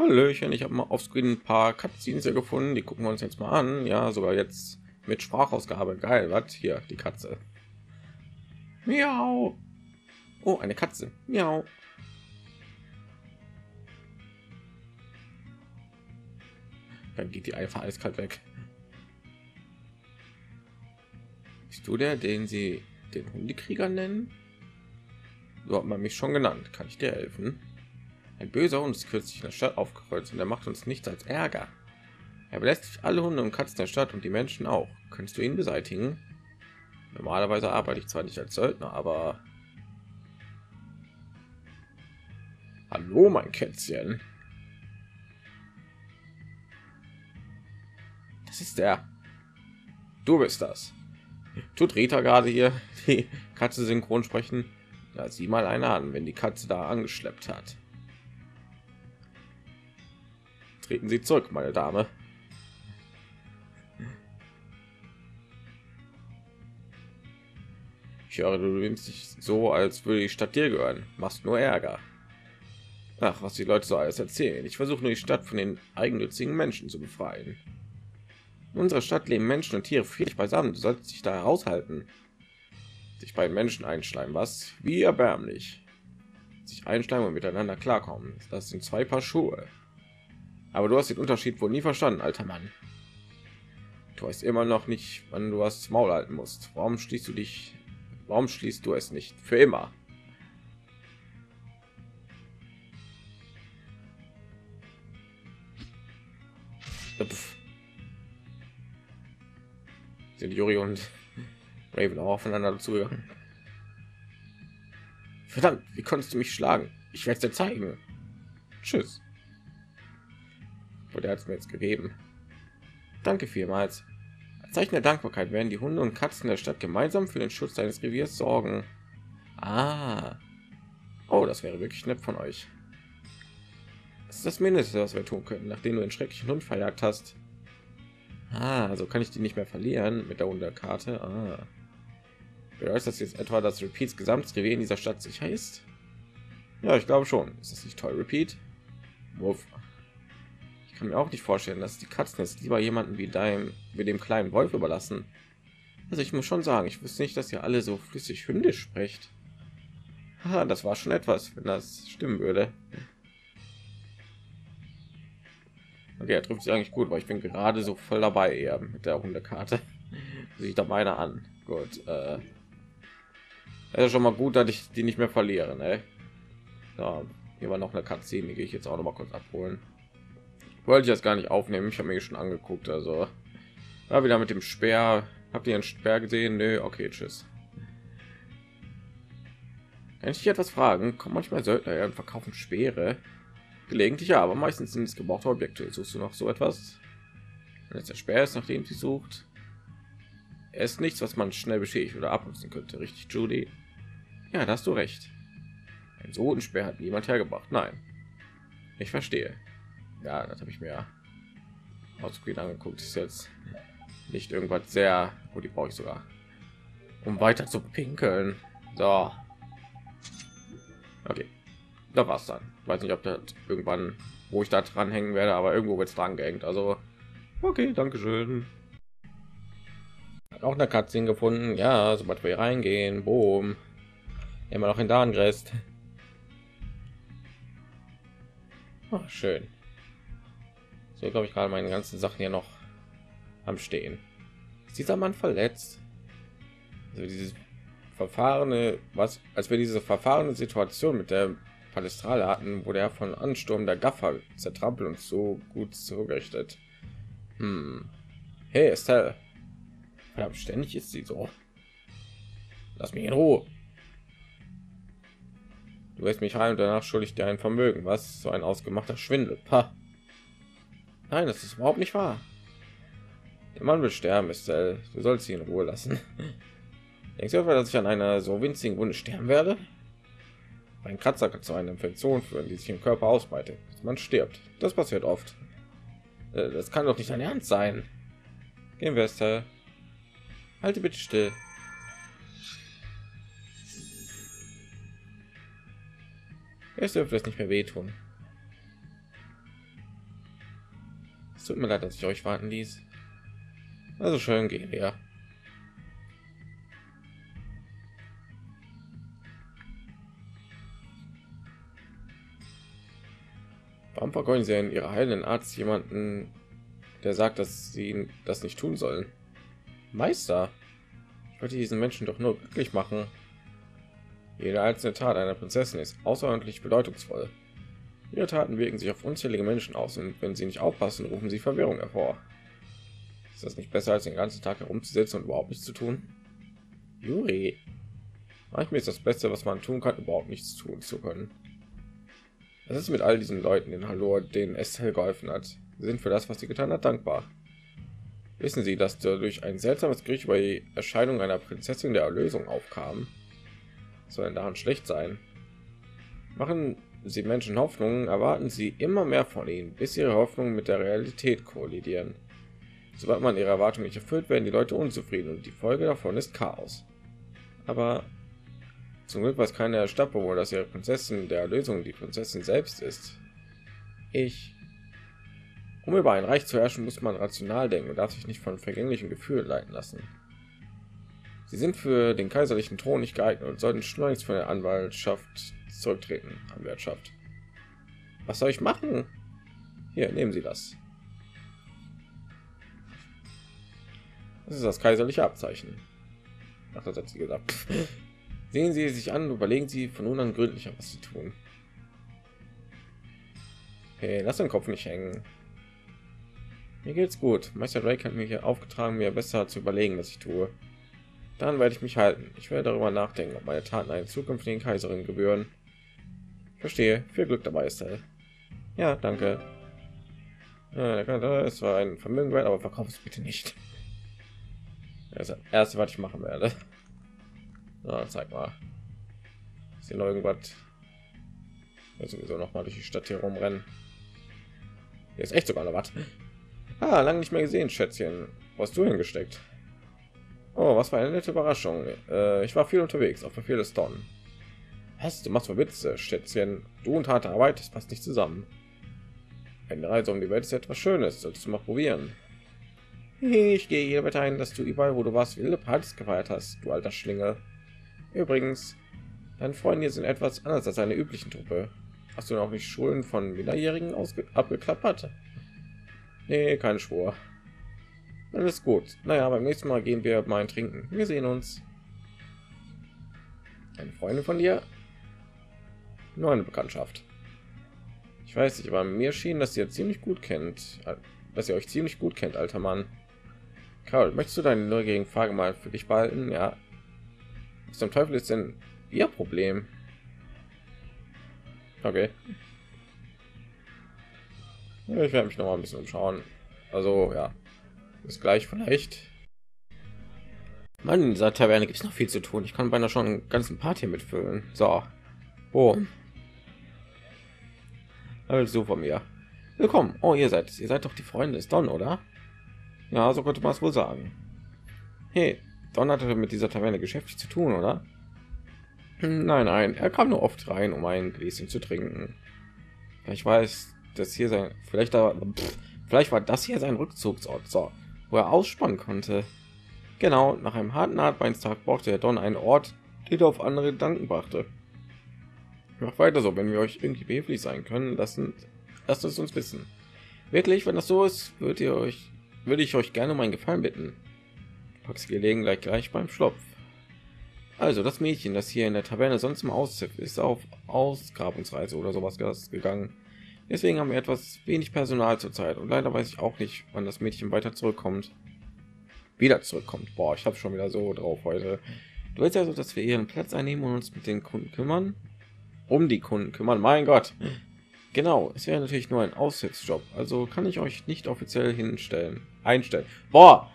Hallöchen, ich habe mal auf Screen ein paar Cutscenes hier gefunden, die gucken wir uns jetzt mal an. Ja, sogar jetzt mit Sprachausgabe. Geil, was? Hier, die Katze. Miau. Oh, eine Katze. Miau. Dann geht die einfach eiskalt weg. Bist du der, den sie den Hundekrieger nennen? So hat man mich schon genannt. Kann ich dir helfen? Ein böser Hund ist kürzlich in der Stadt aufgekreuzt und er macht uns nichts als Ärger. Er belästigt alle Hunde und Katzen der Stadt und die Menschen auch. Könntest du ihn beseitigen? Normalerweise arbeite ich zwar nicht als Söldner, aber... Hallo, mein Kätzchen. Das ist der. Du bist das. Tut Rita gerade hier die Katze synchron sprechen? Ja, sieh mal eine an, wenn die Katze da angeschleppt hat. Treten Sie zurück, meine Dame. Ich höre, du nimmst dich so, als würde die Stadt dir gehören. Machst nur Ärger. Ach, was die Leute so alles erzählen. Ich versuche nur, die Stadt von den eigennützigen Menschen zu befreien. In unserer Stadt leben Menschen und Tiere friedlich beisammen. Du solltest dich da heraushalten. Sich bei den Menschen einschleimen, was? Wie erbärmlich. Sich einschleimen und miteinander klarkommen. Das sind zwei Paar Schuhe. Aber du hast den Unterschied wohl nie verstanden, alter Mann. Du weißt immer noch nicht, wann du das Maul halten musst. Warum schließt du es nicht? Für immer. Sind Yuri und Raven auch aufeinander zugegangen. Verdammt, wie konntest du mich schlagen? Ich werde es dir zeigen. Tschüss. Und er hat es mir jetzt gegeben. Danke vielmals. Als Zeichen der Dankbarkeit werden die Hunde und Katzen der Stadt gemeinsam für den Schutz deines Reviers sorgen. Ah. Oh, das wäre wirklich nett von euch. Das ist das Mindeste, was wir tun könnten, nachdem du den schrecklichen Hund verjagt hast. Ah, also kann ich die nicht mehr verlieren mit der Hunderkarte. Ah. Bedeutet das jetzt etwa, dass Repeats Gesamtrevier in dieser Stadt sicher ist? Ja, ich glaube schon. Ist das nicht toll, Repeat? Wuff. Ich kann mir auch nicht vorstellen, dass die Katzen es lieber jemanden wie dem kleinen Wolf überlassen. Also ich muss schon sagen, ich wusste nicht, dass ihr alle so flüssig hündisch sprecht. Haha, das war schon etwas, wenn das stimmen würde. Okay, er trifft sich eigentlich gut, weil ich bin gerade so voll dabei eher mit der Hundekarte. Sieht da meine an. Gut, ist schon mal gut, dass ich die nicht mehr verliere, ne? Ja, hier war noch eine Katze, die gehe ich jetzt auch noch mal kurz abholen. Wollte ich jetzt gar nicht aufnehmen, ich habe mir schon angeguckt, also ja, wieder mit dem Speer. Habt ihr einen Speer gesehen? Nö, okay, tschüss. Kann ich dich etwas fragen? Kommen manchmal Söldner her und verkaufen Speere? Gelegentlich ja, aber meistens sind es gebrauchte Objekte. Suchst du noch so etwas? Wenn es der Speer ist, nach dem sie sucht, er ist nichts, was man schnell beschädigt oder abnutzen könnte, richtig, Judy? Ja, da hast du recht. Ein so guten Speer hat niemand hergebracht. Nein, ich verstehe. Ja, das habe ich mir ausgehen angeguckt. Ist jetzt nicht irgendwas sehr gut. Die brauche ich sogar, um weiter zu pinkeln. So, okay, da war's dann. Weiß nicht, ob das irgendwann, wo ich da dran hängen werde, aber irgendwo wird es dran gehängt. Also okay, danke schön. Hat auch eine Cutscene gefunden. Ja, sobald wir hier reingehen, boom, immer noch in Darngrest. Oh, schön. So, glaube ich, gerade meine ganzen Sachen hier noch am Stehen. Ist dieser Mann verletzt? Also dieses verfahrene, was, als wir diese verfahrene Situation mit der Palestrale hatten, wurde er von Ansturm der Gaffer zertrampelt und so gut zugerichtet. Hey, Estelle. Verdammt, ständig ist sie so. Lass mich in Ruhe. Du lässt mich rein und danach schuldig dir ein Vermögen. Was? So ein ausgemachter Schwindel. Pah. Nein, das ist überhaupt nicht wahr. Der Mann will sterben, Estelle. Du sollst sie in Ruhe lassen. Denkst du etwa, dass ich an einer so winzigen Wunde sterben werde? Ein Kratzer kann zu einer Infektion führen, die sich im Körper ausbreitet. Man stirbt. Das passiert oft. Das kann doch nicht dein Ernst sein. Gehen wir, Estelle. Halte bitte still. Es dürfte es nicht mehr wehtun. tut mir leid, dass ich euch warten ließ. Also schön, gehen wir. Warum vergeuden sie in ihrer heilenden Arzt jemanden, der sagt, dass sie das nicht tun sollen? Meister, ich wollte diesen Menschen doch nur glücklich machen. Jede einzelne Tat einer Prinzessin ist außerordentlich bedeutungsvoll. Ihre Taten wirken sich auf unzählige Menschen aus und wenn sie nicht aufpassen, rufen sie Verwirrung hervor. Ist das nicht besser, als den ganzen Tag herumzusitzen und überhaupt nichts zu tun? Yuri, manchmal ist das Beste, was man tun kann, überhaupt nichts tun zu können. Was ist mit all diesen Leuten in Hallo, denen Estelle geholfen hat? Sie sind für das, was sie getan hat, dankbar. Wissen Sie, dass durch ein seltsames Gerücht über die Erscheinung einer Prinzessin der Erlösung aufkam? Soll denn daran schlecht sein? Machen Sie Menschen Hoffnungen, erwarten Sie immer mehr von ihnen, bis ihre Hoffnungen mit der Realität kollidieren. Sobald man ihre Erwartungen nicht erfüllt, werden die Leute unzufrieden und die Folge davon ist Chaos. Aber zum Glück weiß keiner der Stadtbewohner, dass ihre Prinzessin der Erlösung die Prinzessin selbst ist. Um über ein Reich zu herrschen, muss man rational denken und darf sich nicht von vergänglichen Gefühlen leiten lassen. Sie sind für den kaiserlichen Thron nicht geeignet und sollten schleunigst von der Anwaltschaft zurücktreten. Anwaltschaft. Was soll ich machen? Hier, nehmen Sie das. Das ist das kaiserliche Abzeichen. Ach, das hat sie gesagt. Sehen Sie sich an und überlegen Sie von nun an gründlicher, was Sie tun. Hey, lass den Kopf nicht hängen. Mir geht's gut. Meister Drake hat mir hier aufgetragen, mir besser zu überlegen, was ich tue. Dann werde ich mich halten. Ich werde darüber nachdenken, ob meine Taten einer zukünftigen Kaiserin gebühren. Ich verstehe. Viel Glück dabei, Estelle. Ja, danke. Es war ein Vermögen wert, aber verkauf es bitte nicht. Das ist das Erste, was ich machen werde. Na, zeig mal. Ist hier noch irgendwas? Ja, sowieso noch mal durch die Stadt hier rumrennen. Hier ist echt sogar noch was. Ah, lange nicht mehr gesehen, Schätzchen. Wo hast du hingesteckt? Oh, was für eine nette Überraschung. Ich war viel unterwegs, auf Befehl des Don. Was, du machst für Witze, Schätzchen. Du und harte Arbeit, das passt nicht zusammen. Eine Reise um die Welt ist etwas Schönes, solltest du mal probieren. Ich gehe jeder Wette ein, dass du überall, wo du warst, wilde Partys gefeiert hast, du alter Schlingel. Übrigens, deine Freunde hier sind etwas anders als eine üblichen Truppe. Hast du noch nicht Schulen von Minderjährigen abgeklappert? Nee, kein Schwur. Alles gut. Naja, beim nächsten Mal gehen wir mal ein Trinken. Wir sehen uns. Eine Freundin von dir? Nur eine Bekanntschaft. Ich weiß nicht, aber mir schien, dass ihr ziemlich gut kennt. Dass ihr euch ziemlich gut kennt, alter Mann. Carol, möchtest du deine neugierigen Frage mal für dich behalten? Ja. Was zum Teufel ist denn ihr Problem? Okay. Ja, ich werde mich noch mal ein bisschen umschauen. Also, ja. Bis gleich vielleicht. Mann, in dieser Taverne gibt es noch viel zu tun. Ich kann beinahe schon einen ganzen Part hier mitfüllen. So. Oh. Also von mir. Willkommen. Oh, ihr seid doch die Freunde des Don, oder? Ja, so könnte man es wohl sagen. Hey, Don hatte mit dieser Taverne geschäftlich zu tun, oder? Nein, er kam nur oft rein, um ein Gläschen zu trinken. Ich weiß, dass hier sein, vielleicht war das hier sein Rückzugsort, so, wo er ausspannen konnte. Genau, nach einem harten Arbeitstag brauchte der Don einen Ort, der auf andere Gedanken brachte. Macht weiter so, wenn wir euch irgendwie behilflich sein können, lasst es uns wissen. Wirklich, wenn das so ist, würde ich euch gerne um einen Gefallen bitten. Pack's gelegen gleich beim Schlopf. Also das Mädchen, das hier in der Taverne sonst im Auszipf ist, auf Ausgrabungsreise oder sowas gegangen. Deswegen haben wir etwas wenig Personal zurzeit und leider weiß ich auch nicht, wann das Mädchen weiter zurückkommt. Boah, ich habe schon wieder so drauf heute. Du willst also, dass wir ihren Platz einnehmen und uns mit den Kunden kümmern? Um die Kunden kümmern, mein Gott. Genau, es wäre natürlich nur ein Aushilfsjob, also kann ich euch nicht offiziell einstellen. Boah!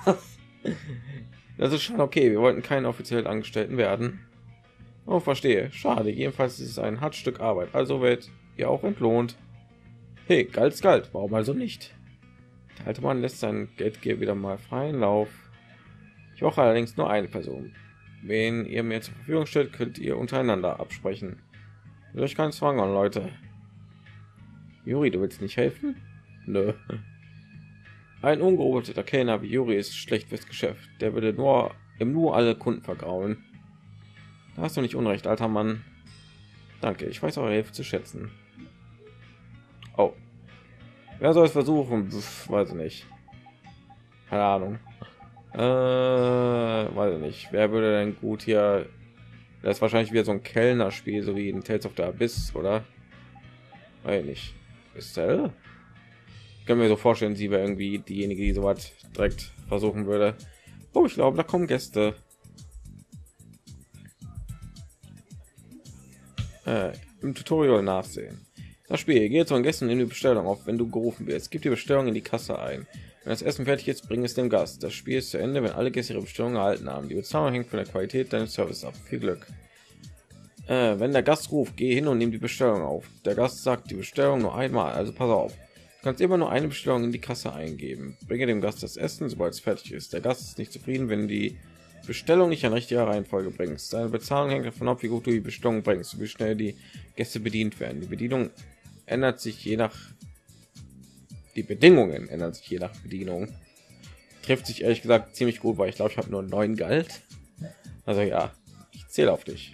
Das ist schon okay, wir wollten keinen offiziellen Angestellten werden. Oh, verstehe. Schade, jedenfalls ist es ein hartes Stück Arbeit, also wird ihr auch entlohnt. Hey, Galt, warum also nicht? Der alte Mann lässt sein Geldgeber wieder mal freien Lauf. Ich brauche allerdings nur eine Person. Wen ihr mir zur Verfügung stellt, könnt ihr untereinander absprechen. Durch keinen Zwang an, Leute. Juri, du willst nicht helfen? Nö. Ein ungehobener Kellner wie Juri ist schlecht fürs Geschäft. Der würde nur alle Kunden vergraulen. Da hast du nicht unrecht, alter Mann. Danke, ich weiß eure Hilfe zu schätzen. Oh, wer soll es versuchen? Weiß ich nicht. Keine Ahnung. Weiß ich nicht. Wer würde denn gut hier? Das ist wahrscheinlich wieder so ein Kellnerspiel, so wie in Tales of the Abyss, oder? Weiß ich nicht. Estelle? Ich kann mir so vorstellen, sie wäre irgendwie diejenige, die sowas direkt versuchen würde. Oh, ich glaube, da kommen Gäste. Im Tutorial nachsehen. Das Spiel geht zu den Gästen in die Bestellung auf, wenn du gerufen wirst. Gib die Bestellung in die Kasse ein. Wenn das Essen fertig ist, bring es dem Gast. Das Spiel ist zu Ende, wenn alle Gäste ihre Bestellung erhalten haben. Die Bezahlung hängt von der Qualität deines Service ab. Viel Glück. Wenn der Gast ruft, geh hin und nimm die Bestellung auf. Der Gast sagt die Bestellung nur einmal, also pass auf. Du kannst immer nur eine Bestellung in die Kasse eingeben. Bringe dem Gast das Essen, sobald es fertig ist. Der Gast ist nicht zufrieden, wenn die Bestellung nicht in richtiger Reihenfolge bringst. Deine Bezahlung hängt davon ab, wie gut du die Bestellung bringst, wie schnell die Gäste bedient werden. Die Bedienung ändert sich je nach die Bedingungen ändern sich je nach Bedienung. Trifft sich ehrlich gesagt ziemlich gut, weil ich glaube, ich habe nur 9 Geld. Also ja, ich zähle auf dich.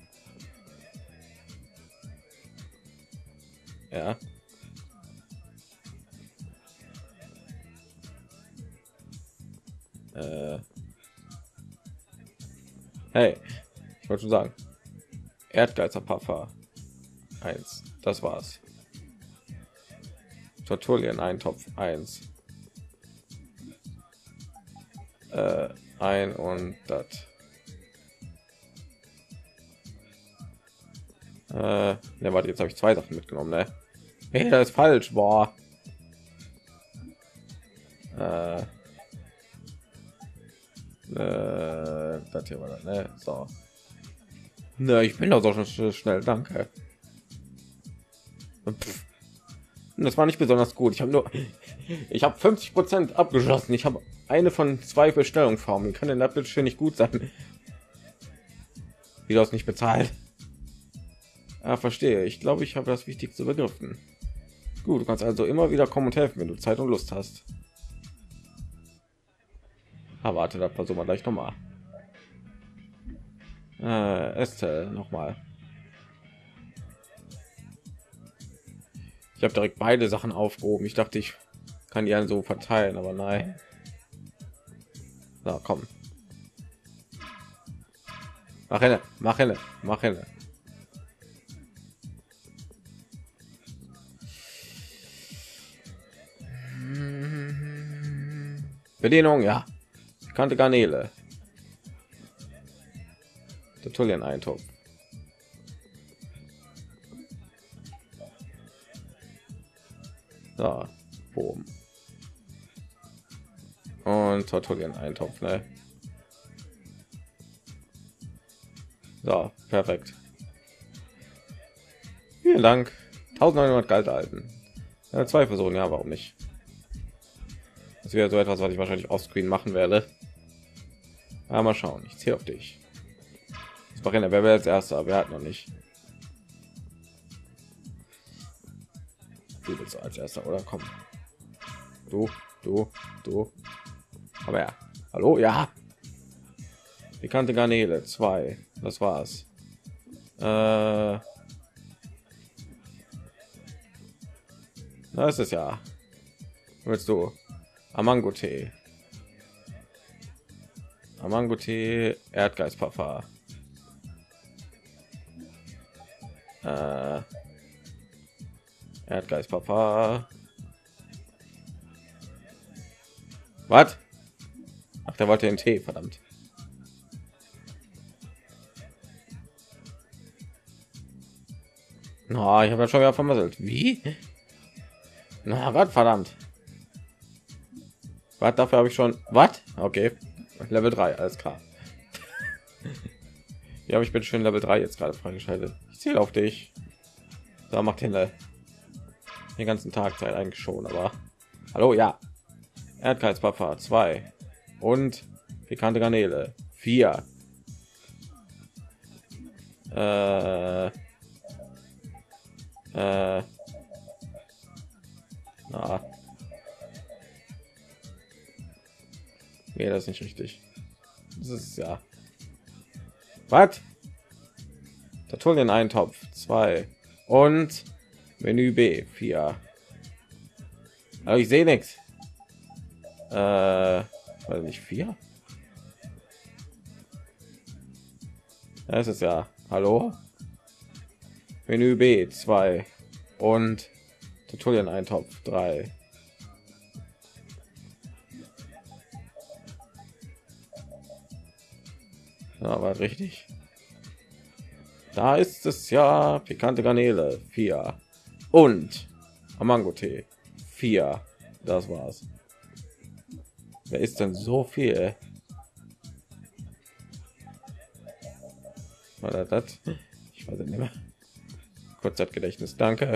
Ja. Hey, ich wollte schon sagen. Erdgeizer Puffer 1. Das war's. Tortulien Eintopf 1. Ein und das. Ne, warte, jetzt habe ich 2 Sachen mitgenommen, ne? Hey, das ist falsch, boah. Das hier war das, ne? So. Ne, ich bin doch so schon schnell, danke. Pff. Das war nicht besonders gut. Ich habe 50% abgeschlossen. Ich habe eine von 2 Bestellungsformen. Wie kann denn das bitte nicht gut sein? Wie du es nicht bezahlt? Ah, verstehe. Ich glaube, ich habe das Wichtigste begriffen. Gut, du kannst also immer wieder kommen und helfen, wenn du Zeit und Lust hast. Ah, warte, das versuchen wir gleich noch mal. Estelle noch mal. Ich habe direkt beide Sachen aufgehoben. Ich dachte, ich kann die so verteilen, aber nein. Na komm. Mach hin, mach hin, mach hin. Bedienung, ja. Bekannte Garnele. Tortulien Eintopf. So, boom. Und Tortulien Eintopf, ne? So, perfekt. Vielen Dank. 1900 Geld erhalten. Ja, 2 Personen, ja, warum nicht? Das wäre so etwas, was ich wahrscheinlich offscreen machen werde. Ja, mal schauen. Ich zähle auf dich. Wer wäre als erster? Wer hat noch nicht? Du bist als erster, oder? Komm. Du. Aber ja. Hallo? Ja. Bekannte Garnele 2. Das war's. Da ist es ja. Willst du? Amango-Tee. Amango-Tee, Erdgeistpuffer. Erdgeistpuffer. Was? Ach, der wollte den Tee, verdammt. Na, ich habe ja schon wieder vermasselt. Wie? Na, was, verdammt. Was, dafür habe ich schon. Was? Okay. Level 3, alles klar. Ja, aber ich bin schon Level 3 jetzt gerade freigeschaltet. Ich zähle auf dich. Da macht hin den ganzen Tag Zeit eigentlich schon, aber hallo, ja. Erdgeistpuffer 2 und pikante Garnele 4. Na. Nee, das ist nicht richtig. Das ist ja. Was? Tatulien Eintopf 2 und Menü B 4. Aber ich sehe nichts. Weiß nicht 4. Das ist ja. Hallo? Menü B 2 und Tutorial Eintopf 3. Ja, war richtig. Da ist es ja pikante Garnele 4 und Mango-Tee 4. Das war's. Wer ist denn so viel? War das? Ich weiß nicht mehr. Kurzzeitgedächtnis, danke.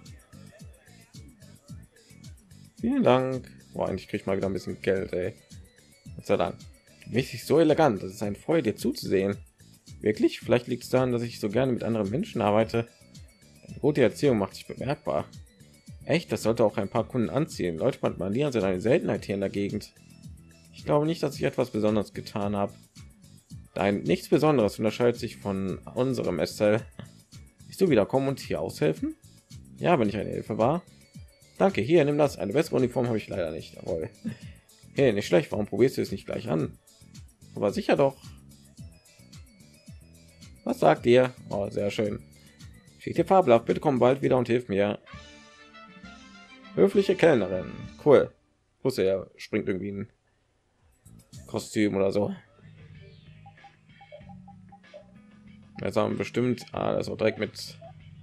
Vielen Dank. Boah, eigentlich krieg ich mal wieder ein bisschen Geld, ey. Gott sei Dank. Mäßig so elegant. Das ist ein Freude, dir zuzusehen. Wirklich? Vielleicht liegt es daran, dass ich so gerne mit anderen Menschen arbeite. Eine gute Erziehung macht sich bemerkbar. Echt, das sollte auch ein paar Kunden anziehen. Leute mit Manieren sind eine Seltenheit hier in der Gegend. Ich glaube nicht, dass ich etwas Besonderes getan habe. Dein nichts Besonderes unterscheidet sich von unserem Estelle. Willst du wiederkommen und hier aushelfen? Ja, wenn ich eine Hilfe war. Danke, hier, nimm das. Eine bessere Uniform habe ich leider nicht. Jawohl. Hey, nicht schlecht. Warum probierst du es nicht gleich an? Aber sicher doch. Was sagt ihr? Oh, sehr schön. Steht hier fabelhaft. Bitte komm bald wieder und hilf mir. Höfliche Kellnerin. Cool. Plus er springt irgendwie ein Kostüm oder so. Jetzt haben wir bestimmt, das ist auch direkt mit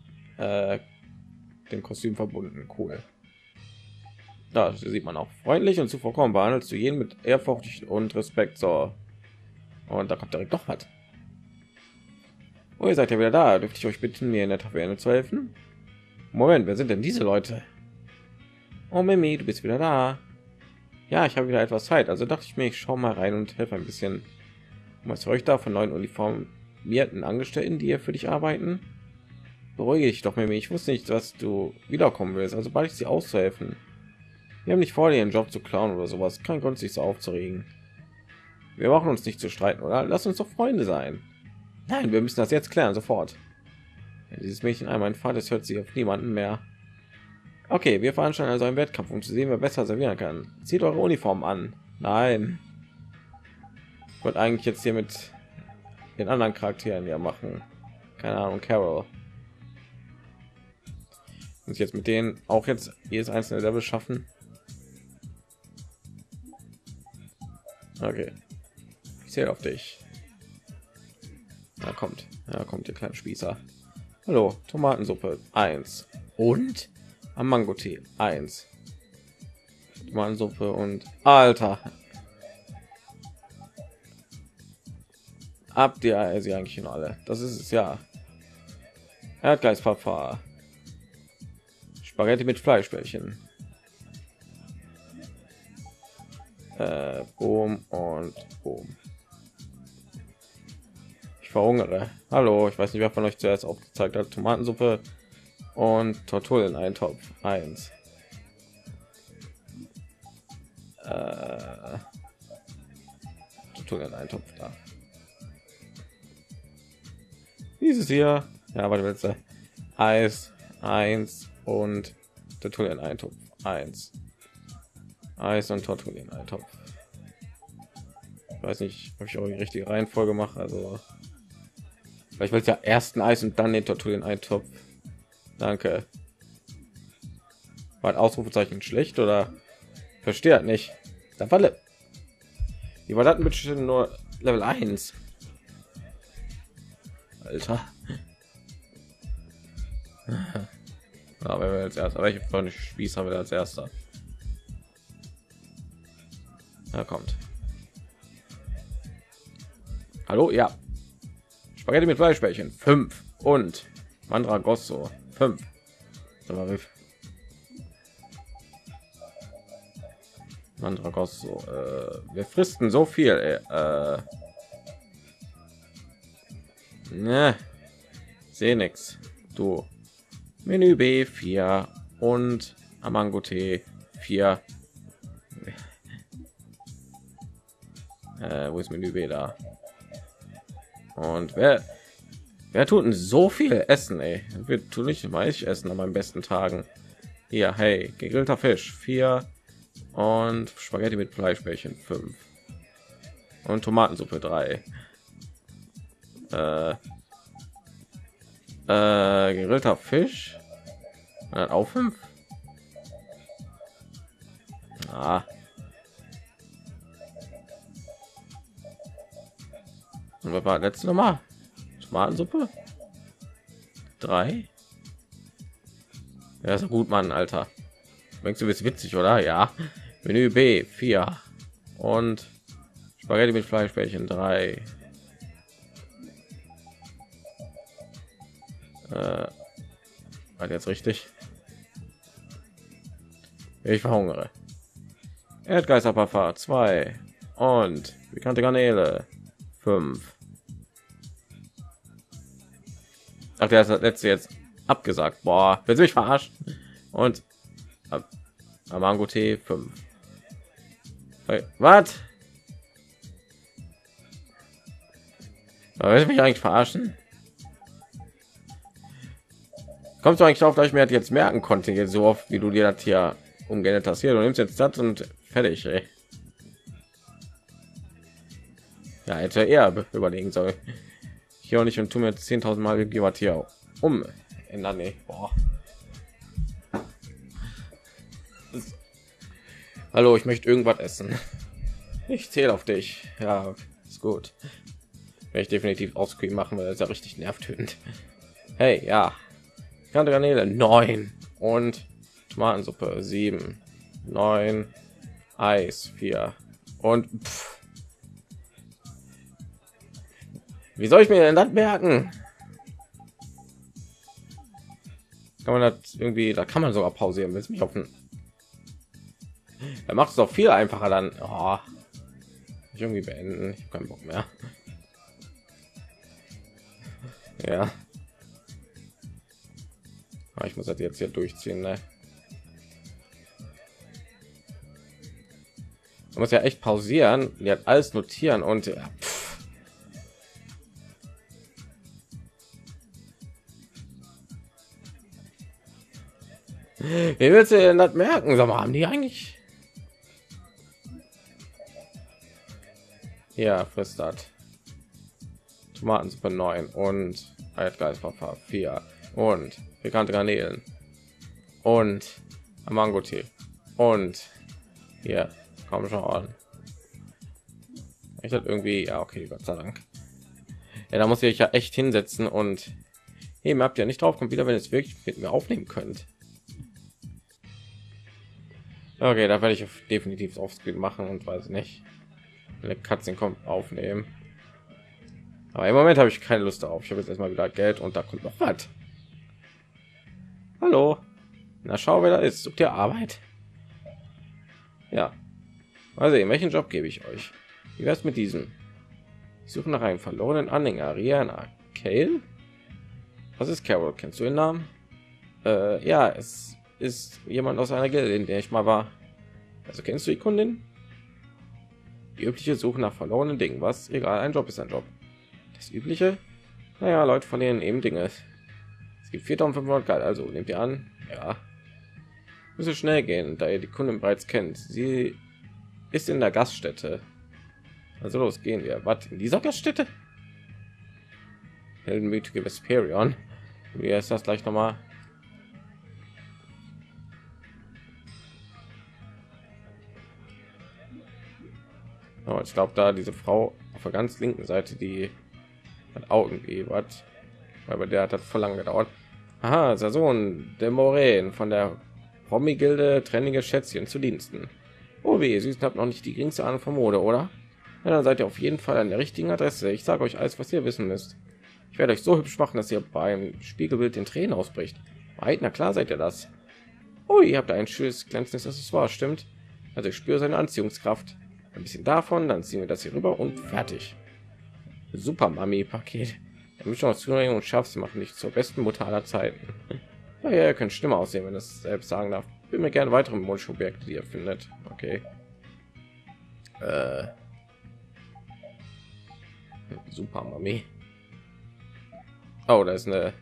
dem Kostüm verbunden. Cool. Da sieht man auch freundlich und zuvorkommend behandelst du jeden mit Ehrfurcht und Respekt. So, und da kommt direkt noch was. Oh, ihr seid ja wieder da. Dürfte ich euch bitten, mir in der Taverne zu helfen? Moment, wer sind denn diese Leute? Oh, Mimi, du bist wieder da. Ja, ich habe wieder etwas Zeit, also dachte ich mir, ich schaue mal rein und helfe ein bisschen. Was höre ich da von neuen uniformierten Angestellten, die hier für dich arbeiten? Beruhige dich doch, Mimi. Ich wusste nicht, dass du wiederkommen willst, also bald ich sie auszuhelfen. Wir haben nicht vor, ihren Job zu klauen oder sowas. Kein Grund, sich so aufzuregen. Wir brauchen uns nicht zu streiten, oder? Lass uns doch Freunde sein. Nein, wir müssen das jetzt klären, sofort. Wenn dieses Mädchen einmal ein Fall ist, hört sie auf niemanden mehr. Okay, wir veranstalten also einen Wettkampf, um zu sehen, wer besser servieren kann. Zieht eure Uniform an. Nein. Ich wollte eigentlich jetzt hier mit den anderen Charakteren ja machen. Keine Ahnung, Carol. Und jetzt mit denen auch jetzt jedes einzelne Level schaffen. Okay. Ich zähle auf dich. Da kommt der kleine Spießer. Hallo, Tomatensuppe 1 und am Mango-Tee 1. Tomatensuppe und Alter. Habt ihr sie eigentlich noch alle? Das ist es ja. Erdgeistpfeffer. Spaghetti mit Fleischbällchen. Boom und boom. Ich verhungere. Hallo, ich weiß nicht, wer von euch zuerst aufgezeigt hat. Tomatensuppe und Tortullen Eintopf 1. Tortullen Eintopf da. Dieses hier, ja, warte, willst du? Eis 1 und Tortullen Eintopf 1. Eis und Tortullen Eintopf. Ich weiß nicht, ob ich auch die richtige Reihenfolge mache, also vielleicht will ich ja erst ein Eis und dann den Tortullen Eintopf. Danke. War ein Ausrufezeichen schlecht oder versteht nicht? Da Falle. Wie war das bitte nur Level 1? Alter. Aber wir als erster, welche von Spieß haben wir als erster? Da kommt. Hallo, ja. Spaghetti mit Fleischbällchen 5 und Mandragosso 5. Mandragosso, wir fristen so viel. Ne, sehe nix. Du. Menü B 4 und Amango Tee 4. Wo ist Menü B da? Und wer tut denn so viel essen, ey? Wir tun nicht Mais essen an meinen besten Tagen. Hier, hey, gegrillter Fisch 4 und Spaghetti mit Fleischbällchen 5 und Tomatensuppe 3. Gegrillter Fisch dann auch 5. Ah. Und was war letzte Nummer? Tomatensuppe 3. Ja, ist gut, Mann, Alter. Denkst du, bist witzig, oder? Ja. Menü B 4 und Spaghetti mit Fleischbällchen 3. War jetzt richtig? Ich verhungere. Erdgeisterpuffer 2 und pikante Garnele 5. Ach, der ist das letzte jetzt abgesagt. Boah, willst du mich verarschen? Und Mango Tee 5. Was? Willst du mich eigentlich verarschen? Kommst du eigentlich drauf, dass ich mir das jetzt merken konnte, jetzt so oft wie du dir das hier umgeändert hast? Hier, du nimmst jetzt das und fertig, ey. Ja, hätte eher überlegen sollen. Hier auch nicht und tu mir 10.000 Mal was hier ändern. Nee. Boah. Hallo, ich möchte irgendwas essen. Ich zähle auf dich. Ja, ist gut. Werde ich definitiv Offscreen machen, weil das ja richtig nervtötend. Hey, ja. Kante Garnele 9 und Tomatensuppe 7, 9, Eis 4 und wie soll ich mir denn das merken? Kann man das irgendwie, da kann man sogar pausieren, wenn es mich auf den, er macht es auch viel einfacher dann. Oh, ich irgendwie beenden, ich habe keinen Bock mehr. Ja, ich muss das jetzt hier durchziehen, ne? Man muss ja echt pausieren, ja, alles notieren und ja, wie willst du denn das merken? Sag mal, haben die eigentlich? Ja, frisst das. Tomatensuppe 9 und Erdgeisterpuffer 4 und pikante Garnelen und Mango Tee und hier komm schon. Ich hatte irgendwie, ja okay, Gott sei Dank. Ja, da muss ich ja echt hinsetzen und eben habt ihr nicht drauf kommt wieder, wenn es wirklich mit mir aufnehmen könnt. Okay, da werde ich definitiv Offscreen machen und weiß nicht, wenn eine Katze kommt aufnehmen. Aber im Moment habe ich keine Lust darauf. Ich habe jetzt erstmal wieder Geld und da kommt noch was. Hallo. Na schau, wer da ist. Sucht ihr Arbeit? Ja. Also, welchen Job gebe ich euch? Wie wär's mit diesem? Ich suche nach einem verlorenen Anhänger. Rihanna. Kale? Was ist Carol? Kennst du den Namen? Ja, es ist jemand aus einer Gilde, in der ich mal war. Also kennst du die Kundin? Die übliche Suche nach verlorenen Dingen. Was? Egal, ein Job ist ein Job. Das übliche? Naja, Leute verlieren eben Dinge. Es gibt 4.500 Geld, also nehmt ihr an? Ja. Müsse schnell gehen, da ihr die Kundin bereits kennt. Sie ist in der Gaststätte. Also los, gehen wir. Was, in dieser Gaststätte? Heldenmütige Vesperion. Wie ist das gleich nochmal? Oh, ich glaube, da diese Frau auf der ganz linken Seite, die hat Augen was, weil bei der hat das voll lang gedauert. Aha, ist der Sohn der Moraine von der Promi-Gilde Trennige Schätzchen zu Diensten. Oh weh, Sie habt noch nicht die geringste Ahnung von Mode, oder? Ja, dann seid ihr auf jeden Fall an der richtigen Adresse. Ich sage euch alles, was ihr wissen müsst. Ich werde euch so hübsch machen, dass ihr beim Spiegelbild den Tränen ausbricht. Weit, na klar seid ihr das. Oh, ihr habt ein schönes glänzendes Accessoire, stimmt? Also ich spüre seine Anziehungskraft. Ein bisschen davon, dann ziehen wir das hier rüber und fertig. Super Mami-Paket. Der Mischung aus Zuneigung und Schafs machen dich zur besten Mutter aller Zeiten. Ja, ihr könnt schlimmer aussehen, wenn es selbst sagen darf. Will mir gerne weitere Wunschobjekte, die ihr findet. Okay. Super Mami. Oh, da ist eine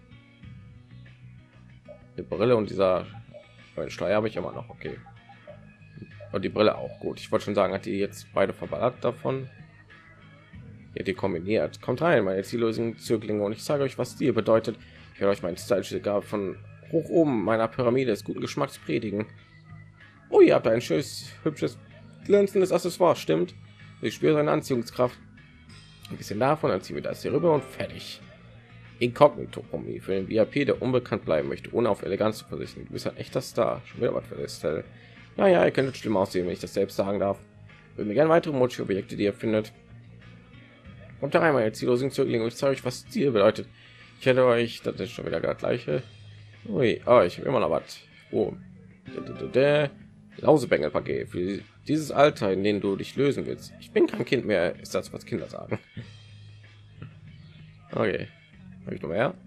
Brille und dieser Steuer habe ich immer noch. Okay. Und die Brille auch gut. Ich wollte schon sagen, hat die jetzt beide verballert davon? Ja, die kombiniert. Kommt rein, meine ziellosen Zöglinge, und ich sage euch, was Stil bedeutet. Ich werde euch meinen Style von hoch oben meiner Pyramide des guten Geschmacks predigen. Oh, ihr habt ein schönes, hübsches, glänzendes Accessoire, stimmt? Ich spüre seine Anziehungskraft. Ein bisschen davon, dann ziehen wir das hier rüber und fertig. Inkognito Promi für den VIP, der unbekannt bleiben möchte, ohne auf Eleganz zu verzichten. Du bist ein echter Star. Schon wieder was für das Style. Naja, ihr könntet schlimm aussehen, wenn ich das selbst sagen darf. Würden mir gerne weitere Mochi-Objekte, die ihr findet. Kommt da rein, meine ziellosen Zöglinge, und ich zeige euch, was Stil bedeutet. Ich hätte euch, das ist schon wieder das gleiche. Ui, oh, ich habe immer noch was. Oh, der Lausebengel-Paket für dieses Alter, in dem du dich lösen willst. Ich bin kein Kind mehr, ist das, was Kinder sagen. Okay, habe ich noch mehr?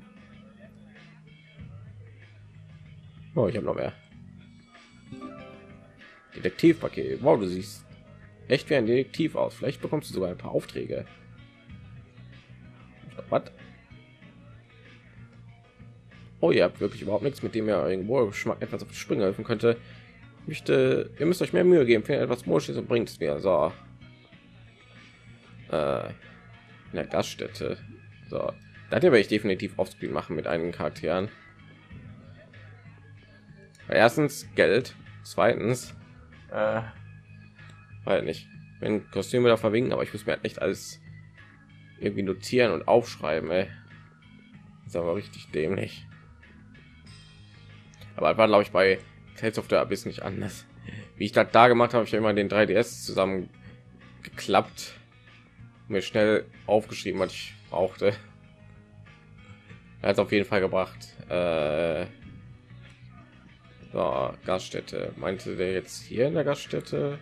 Oh, ich habe noch mehr. Detektivpaket. Wow, du siehst echt wie ein Detektiv aus. Vielleicht bekommst du sogar ein paar Aufträge. Was? Oh, ihr habt wirklich überhaupt nichts, mit dem ihr irgendwo Geschmack etwas auf die Sprünge helfen könnte. Ihr müsst euch mehr Mühe geben, für etwas Morsches und bringt es mir. So. In der Gaststätte. So. Da werde ich definitiv Offscreen machen mit einigen Charakteren. Erstens Geld. Zweitens, weil nicht, wenn Kostüme da verwinken, aber ich muss mir halt echt alles irgendwie notieren und aufschreiben. Ey. Das ist aber richtig dämlich. Aber das war, glaube ich, bei Tales of the Abyss nicht anders. Wie ich das da gemacht habe, ich immer den 3DS zusammen geklappt, mir schnell aufgeschrieben, was ich brauchte. Er hat auf jeden Fall gebracht. So, Gaststätte. Meinte der jetzt hier in der Gaststätte?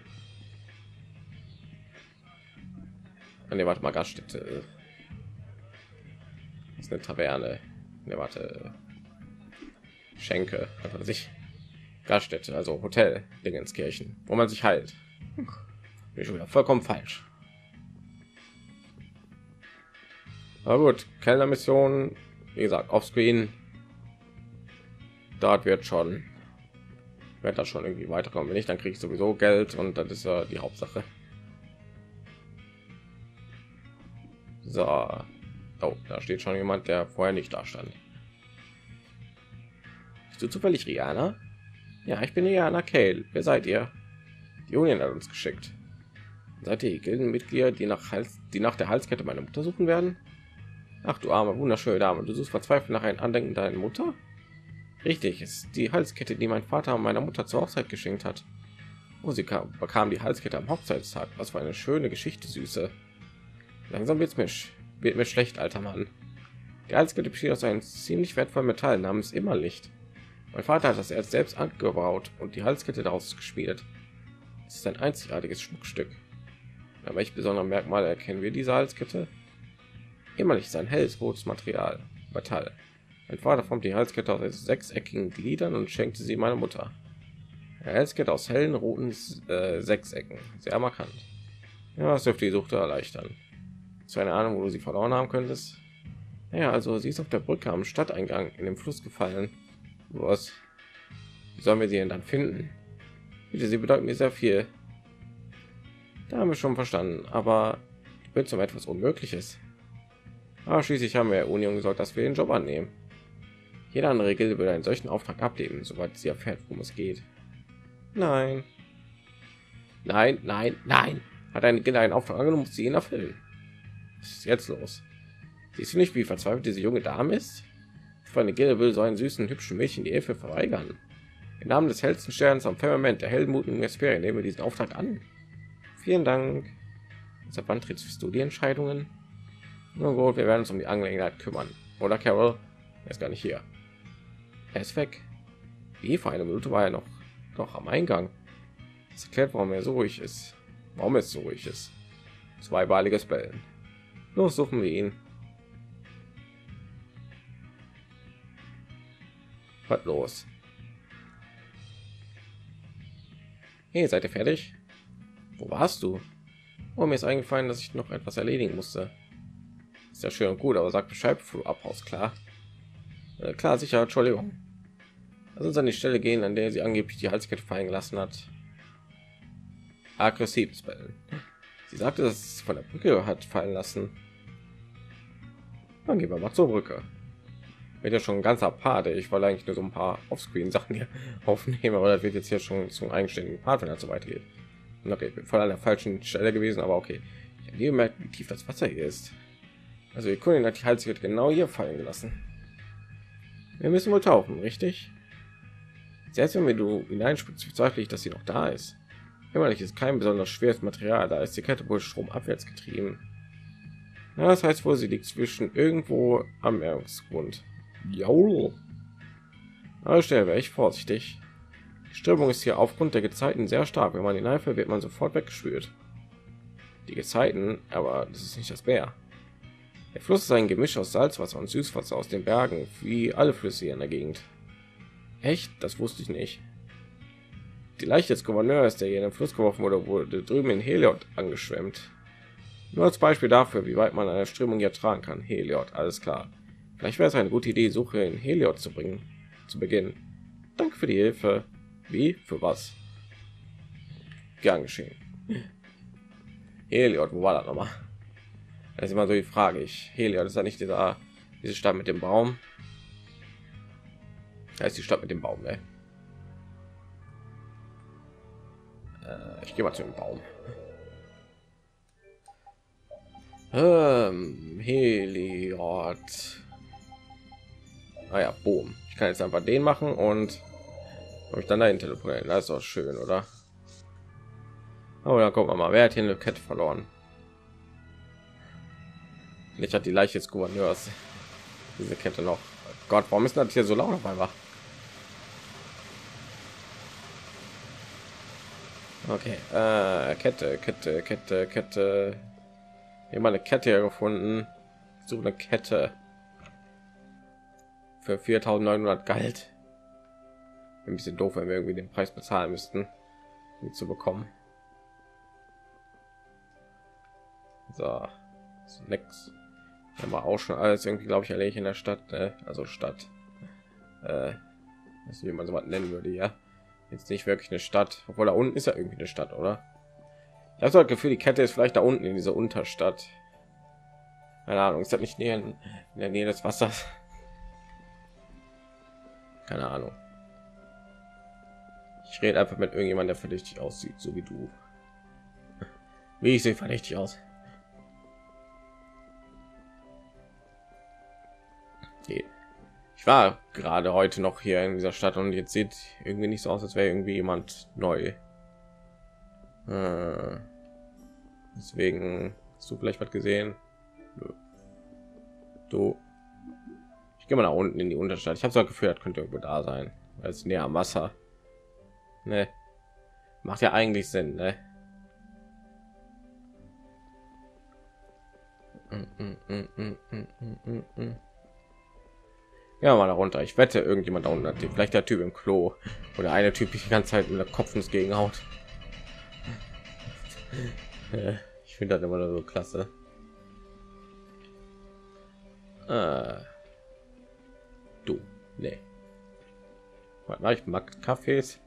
Ne, warte mal, Gaststätte. Das ist eine Taverne. Ne, warte. Schenke, einfach sich. Gaststätte, also Hotel, Dingenskirchen, wo man sich heilt. Bin ich schon wieder vollkommen falsch. Aber gut, Kellnermission, wie gesagt, offscreen. Dort wird schon, wird das schon irgendwie weiterkommen. Wenn nicht, dann kriege ich sowieso Geld und das ist ja die Hauptsache. So, oh, da steht schon jemand, der vorher nicht da stand. Bist du zufällig Rihanna? Ja, ich bin Rihanna Kale. Wer seid ihr? Die Union hat uns geschickt. Seid ihr die Gildenmitglieder, die nach der Halskette meiner Mutter suchen werden? Ach du arme, wunderschöne Dame, du suchst verzweifelt nach einem Andenken deiner Mutter? Richtig, es ist die Halskette, die mein Vater meiner Mutter zur Hochzeit geschenkt hat. Oh, sie bekam die Halskette am Hochzeitstag. Was für eine schöne Geschichte, Süße. Langsam wird mir schlecht, alter Mann. Die Halskette besteht aus einem ziemlich wertvollen Metall namens Immerlicht. Mein Vater hat das Erz selbst angebaut und die Halskette daraus geschmiedet. Es ist ein einzigartiges Schmuckstück. An welche besonderen Merkmale erkennen wir diese Halskette? Immerlicht ist ein helles rotes Material, Metall. Mein Vater formte die Halskette aus 6-eckigen Gliedern und schenkte sie meiner Mutter. Eine Halskette aus hellen roten Sechsecken, sehr markant. Ja, das dürfte die Suche erleichtern. Hast du eine Ahnung, wo du sie verloren haben könntest? Ja, also sie ist auf der Brücke am Stadteingang in den Fluss gefallen. Was? Wie sollen wir sie denn dann finden? Bitte, sie bedeuten mir sehr viel. Da haben wir schon verstanden, aber ich will zum etwas Unmögliches. Aber schließlich haben wir der Union gesagt, dass wir den Job annehmen. Jede andere Gilde würde einen solchen Auftrag ablehnen, soweit sie erfährt, worum es geht. Nein. Nein, nein, nein. Hat eine Gilde einen Auftrag angenommen, muss sie ihn erfüllen. Was ist jetzt los? Siehst du nicht, wie verzweifelt diese junge Dame ist? Für eine Gilde will so einen süßen, hübschen Mädchen die Hilfe verweigern. Im Namen des hellsten Sterns am Firmament der heldenmutigen Esperien nehmen wir diesen Auftrag an. Vielen Dank. Seit wann trittst du die Entscheidungen? Nur gut, wir werden uns um die Angelegenheit kümmern. Oder Carol? Er ist gar nicht hier. Er ist weg. Wie vor einer Minute war er noch am Eingang. Das erklärt, warum er so ruhig ist. Warum es so ruhig ist. Zweibeiliges Bellen. Los, suchen wir ihn. Was los? Hey, seid ihr fertig? Wo warst du? Oh, mir ist eingefallen, dass ich noch etwas erledigen musste. Ist ja schön und gut, aber sag Bescheid, bevor du abhaust, klar. Klar, sicher, Entschuldigung. Lass uns an die Stelle gehen, an der sie angeblich die Halskette fallen gelassen hat. Aggressiv spellen. Sie sagte, dass es von der Brücke hat fallen lassen. Dann gehen wir mal zur Brücke. Wird ja schon ein ganzer Part. Ich wollte eigentlich nur so ein paar Offscreen-Sachen hier aufnehmen, aber das wird jetzt hier schon zum eigenständigen Part, wenn er so weitergeht. Okay, ich bin voll an der falschen Stelle gewesen, aber okay. Ich habe nie gemerkt, wie tief das Wasser hier ist. Also die Kundin hat die Halskette genau hier fallen gelassen. Wir müssen wohl tauchen, richtig? Selbst wenn du hineinspringst, bezweifle ich, dass sie noch da ist. Immerlich ist kein besonders schweres Material, da ist die Kette wohl stromabwärts getrieben. Na, das heißt wohl, sie liegt zwischen irgendwo am Meeresgrund. Jaul. Aber schnell wäre ich vorsichtig. Die Strömung ist hier aufgrund der Gezeiten sehr stark. Wenn man hineinfällt, wird man sofort weggespült. Die Gezeiten, aber das ist nicht das Meer. Der Fluss ist ein Gemisch aus Salzwasser und Süßwasser aus den Bergen, wie alle Flüsse hier in der Gegend. Echt? Das wusste ich nicht. Die Leiche des Gouverneurs, der hier in den Fluss geworfen wurde drüben in Heliod angeschwemmt. Nur als Beispiel dafür, wie weit man eine Strömung hier tragen kann. Heliod, alles klar. Vielleicht wäre es eine gute Idee, Suche in Heliod zu bringen. Zu Beginn. Danke für die Hilfe. Wie? Für was? Gern geschehen. Heliod, wo war das nochmal? Das ist immer so die Frage. Heliod ist ja nicht diese Stadt mit dem Baum. Da ist die Stadt mit dem Baum, ne? Ich gehe mal zu dem Baum. Heliod. Ah ja, boom. Ich kann jetzt einfach den machen und ich dann dahin teleportieren. Das ist auch schön, oder? Aber dann gucken wir mal, wer hat hier eine Kette verloren? Ich hat die Leiche des Gouverneurs diese Kette noch. Gott, warum ist das hier so laut auf einmal? Okay, Kette. Hier mal eine Kette hier gefunden. So eine Kette für 4.900 Geld. Ein bisschen doof, wenn wir irgendwie den Preis bezahlen müssten, um zu bekommen. So, nix. Haben wir auch schon alles irgendwie, glaube ich, erledigt in der Stadt. Also Stadt. Wie man so was nennen würde, ja. Jetzt nicht wirklich eine Stadt, obwohl da unten ist ja irgendwie eine Stadt, oder? Ich habe so das Gefühl, die Kette ist vielleicht da unten in dieser Unterstadt. Keine Ahnung, ist das nicht näher in der Nähe des Wassers? Keine Ahnung. Ich rede einfach mit irgendjemand, der verdächtig aussieht, so wie du. Wie ich sehe verdächtig aus. Ich war gerade heute noch hier in dieser Stadt und jetzt sieht irgendwie nicht so aus, als wäre irgendwie jemand neu. Deswegen hast du vielleicht was gesehen. Du, ich gehe mal nach unten in die Unterstadt. Ich habe so ein Gefühl, das könnte irgendwo da sein, weil es näher am Wasser. Ne, macht ja eigentlich Sinn, ne? Ja, mal darunter. Ich wette, irgendjemand da unten hat vielleicht der Typ im Klo oder eine Typ die ganze Zeit mit der Kopf ins Gegenhaut. Ich finde das immer so klasse. Du, nee. Ich mag Kaffees.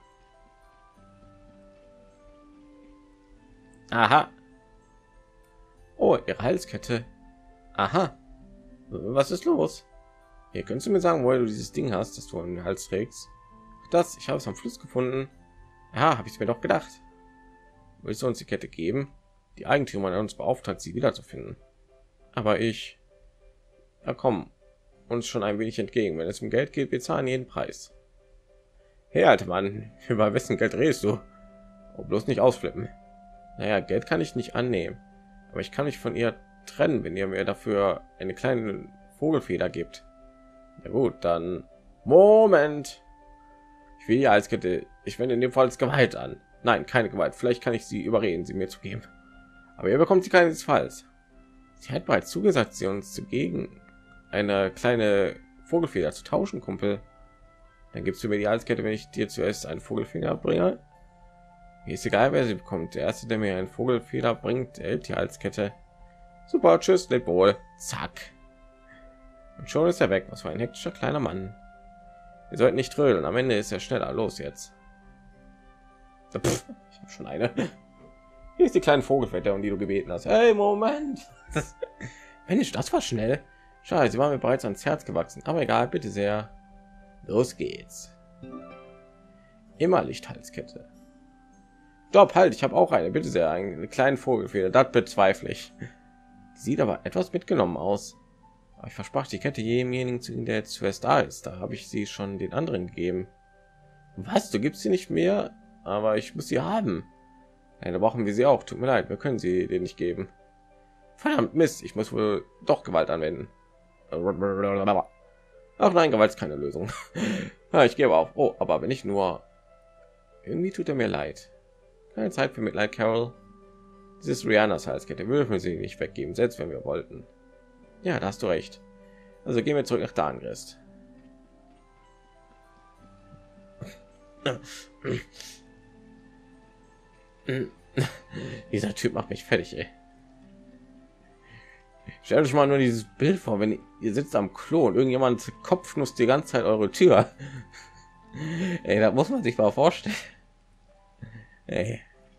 Aha. Oh, ihre Halskette. Aha. Was ist los? Hier, könntest du mir sagen, woher du dieses Ding hast, das du an den Hals trägst? Das, ich habe es am Fluss gefunden. Ja, habe ich mir doch gedacht. Willst du uns die Kette geben? Die Eigentümerin hat uns beauftragt, sie wiederzufinden. Aber ich... Ja, komm, uns schon ein wenig entgegen. Wenn es um Geld geht, wir zahlen jeden Preis. Hey, alter Mann, über wessen Geld redest du? Oh, bloß nicht ausflippen. Naja, Geld kann ich nicht annehmen. Aber ich kann mich von ihr trennen, wenn ihr mir dafür eine kleine Vogelfeder gibt. Ja gut, dann... Moment! Ich will ja als Kette... Ich wende in dem Fall Gewalt an. Nein, keine Gewalt. Vielleicht kann ich sie überreden, sie mir zu geben. Aber ihr bekommt sie keinesfalls. Sie hat bereits zugesagt, sie uns zugegen eine kleine Vogelfeder zu tauschen, Kumpel. Dann gibst du mir die Halskette, wenn ich dir zuerst einen Vogelfeder bringe. Mir ist egal, wer sie bekommt. Der erste, der mir einen Vogelfeder bringt, erhält die Halskette. Super, tschüss, lebt wohl. Zack. Und schon ist er weg. Was für ein hektischer kleiner Mann. Wir sollten nicht trödeln. Am Ende ist er schneller. Los jetzt. So, pff, ich habe schon eine. Hier ist die kleine Vogelfette, um die du gebeten hast. Hey, Moment. Mensch, das war schnell. Schade, sie war mir bereits ans Herz gewachsen. Aber egal, bitte sehr. Los geht's. Immer Lichthalskette. Stopp, halt, ich habe auch eine. Bitte sehr, eine kleine Vogelfeder. Das bezweifle ich. Sieht aber etwas mitgenommen aus. Aber ich versprach die Kette jedemjenigen, der jetzt zuerst da ist. Da habe ich sie schon den anderen gegeben. Was? Du gibst sie nicht mehr? Aber ich muss sie haben. Ja, da brauchen wir sie auch. Tut mir leid, wir können sie dir nicht geben. Verdammt Mist, ich muss wohl doch Gewalt anwenden. Ach nein, Gewalt ist keine Lösung. Ja, ich gebe auf. Oh, aber wenn ich nur... Irgendwie tut er mir leid. Keine Zeit für Mitleid, Carol. Dieses Rihannas Halskette würden wir sie nicht weggeben, selbst wenn wir wollten. Ja, da hast du recht. Also gehen wir zurück nach Dangrist. Dieser Typ macht mich fertig, ey. Stellt euch mal nur dieses Bild vor, wenn ihr sitzt am Klo und irgendjemand kopfnuss die ganze Zeit eure Tür. Ey, da muss man sich mal vorstellen. Ey.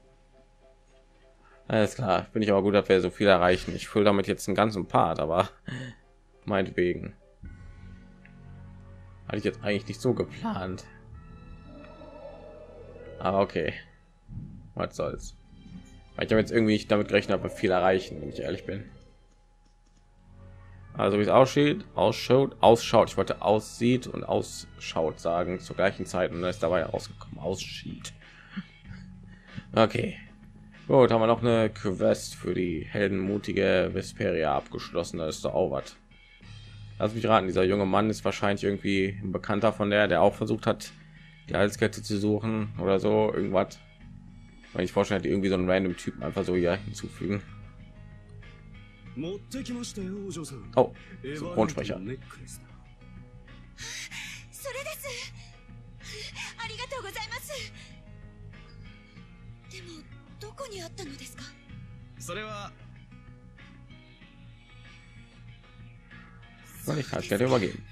Alles klar, bin ich aber gut, dass wir so viel erreichen. Ich fülle damit jetzt einen ganzen Part, aber meinetwegen. Hatte ich jetzt eigentlich nicht so geplant. Aber okay. Was soll's. Ich habe jetzt irgendwie nicht damit gerechnet, dass wir viel erreichen, wenn ich ehrlich bin. Also wie es ausschaut. Ich wollte aussieht und ausschaut sagen zur gleichen Zeit und dann ist dabei rausgekommen. Aussieht. Okay. Gut, haben wir noch eine Quest für die heldenmutige Vesperia abgeschlossen. Da ist doch auch was. Lass mich raten, dieser junge Mann ist wahrscheinlich irgendwie ein Bekannter von der auch versucht hat, die Halskette zu suchen oder so irgendwas. Wenn ich vorstelle, die irgendwie so einen random Typen einfach so hier hinzufügen. Oh, Synchronsprecher. Soll ich Halskette übergeben?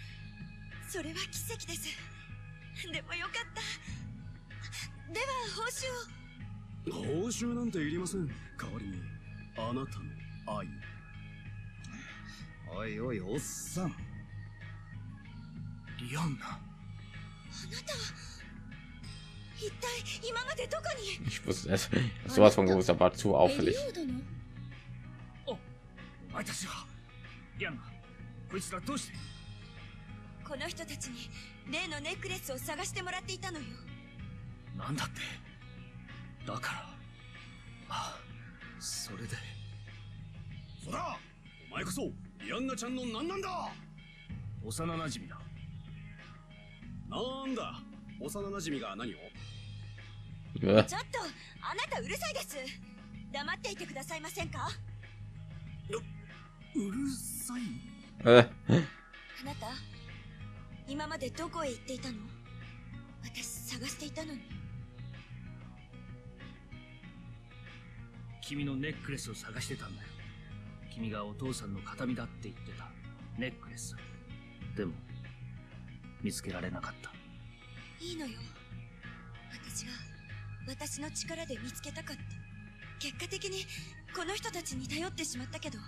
報酬なんていりません。代わりにあなたの愛。おいおいおっさん。リアンナ。あなたは一体今までどこに？ Ich wusste es. Sowas von gewusst, aber zu auffällig. お、私はリアンナ。こいつらどうして？この人たちに例のネックレスを探してもらっていたのよ。なんだって。 だからあ、それでそらお前こそリアンナちゃんの何なんだ幼なじみだなんだ幼なじみが何をちょっとあなたうるさいです黙っていてくださいませんかうるさいあなた今までどこへ行っていたの私探していたのに 君のネックレスを探してたんだよ。君がお父さんの形見だって言ってたネックレス。でも見つけられなかった。いいのよ。私の力で見つけたかった。結果的にこの人たちに頼ってしまったけど、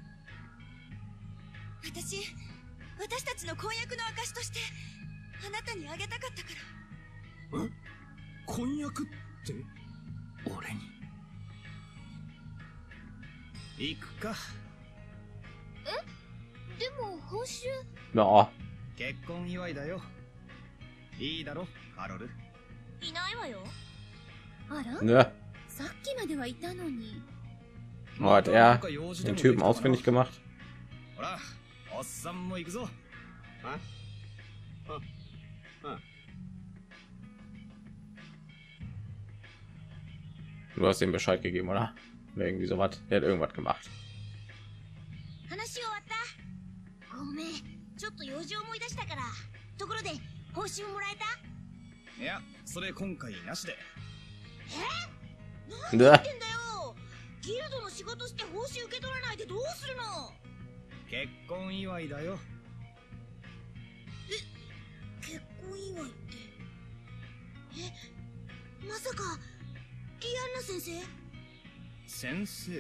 私たちの婚約の証としてあなたにあげたかったから。え？婚約って？俺に。 行くか。え？でも報酬。 Ja. 結婚祝いだよ。いいだろ、カロル。いないわよ。あら？ Ne. さっきまではいたのに。 Hat er den Typen ausfindig gemacht? ほら、おっさんも行くぞ。 Du hast ihm Bescheid gegeben, oder? Irgendwie so was. Der hat irgendwas gemacht. 話終わった。ごめん、ちょっと用事を思い出したから。ところで報酬もらえた？いや、それ今回なしで。え？何言ってんだよ。 ギルドの仕事して報酬受け取らないでどうするの？ 結婚祝いだよ。 結婚祝いってまさかリアンナ先生？ 先生？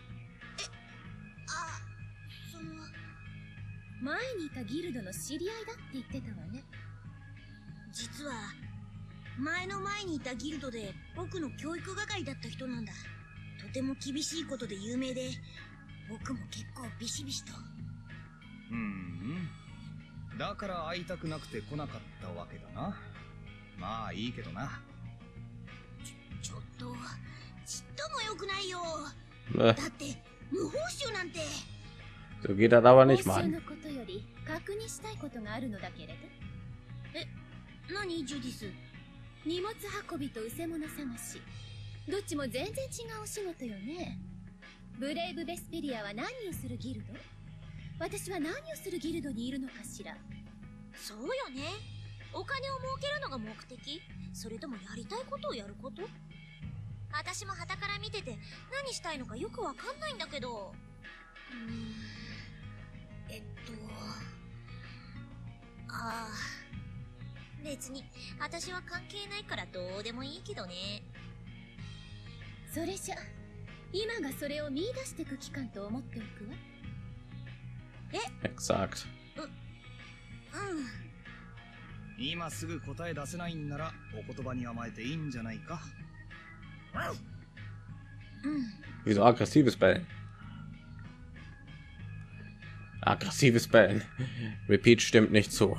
あ、その前にいたギルドの知り合いだって言ってたわね。 実は前にいたギルドで僕の教育係だった人なんだ。とても厳しいことで有名で、僕も結構ビシビシと。 だから会いたくなくて来なかったわけだな。まあいいけどな。 ちょっとちっとも良くないよ。 だって無報酬なんて。 So geht das aber nicht, 報酬 Mann. のことより確認したいことがあるのだけれど。 何ジュディス？ 荷物運びとうせ者探し、どっちも全然違うお仕事よね。ブレイブ・ベスペリアは何をするギルド？私は何をするギルドにいるのかしら。 そうよね。お金を儲けるのが目的？それともやりたいことをやること？私も傍から見てて何したいのかよくわかんないんだけど。別に私は関係ないからどうでもいいけどね。 それじゃ今がそれを見出していく期間と思っておくわ。 Exakt. 今すぐ答え出せないんならお言葉に甘えていいんじゃないか。 Wieso aggressives Bellen? Aggressives Bellen. Repeat stimmt nicht zu.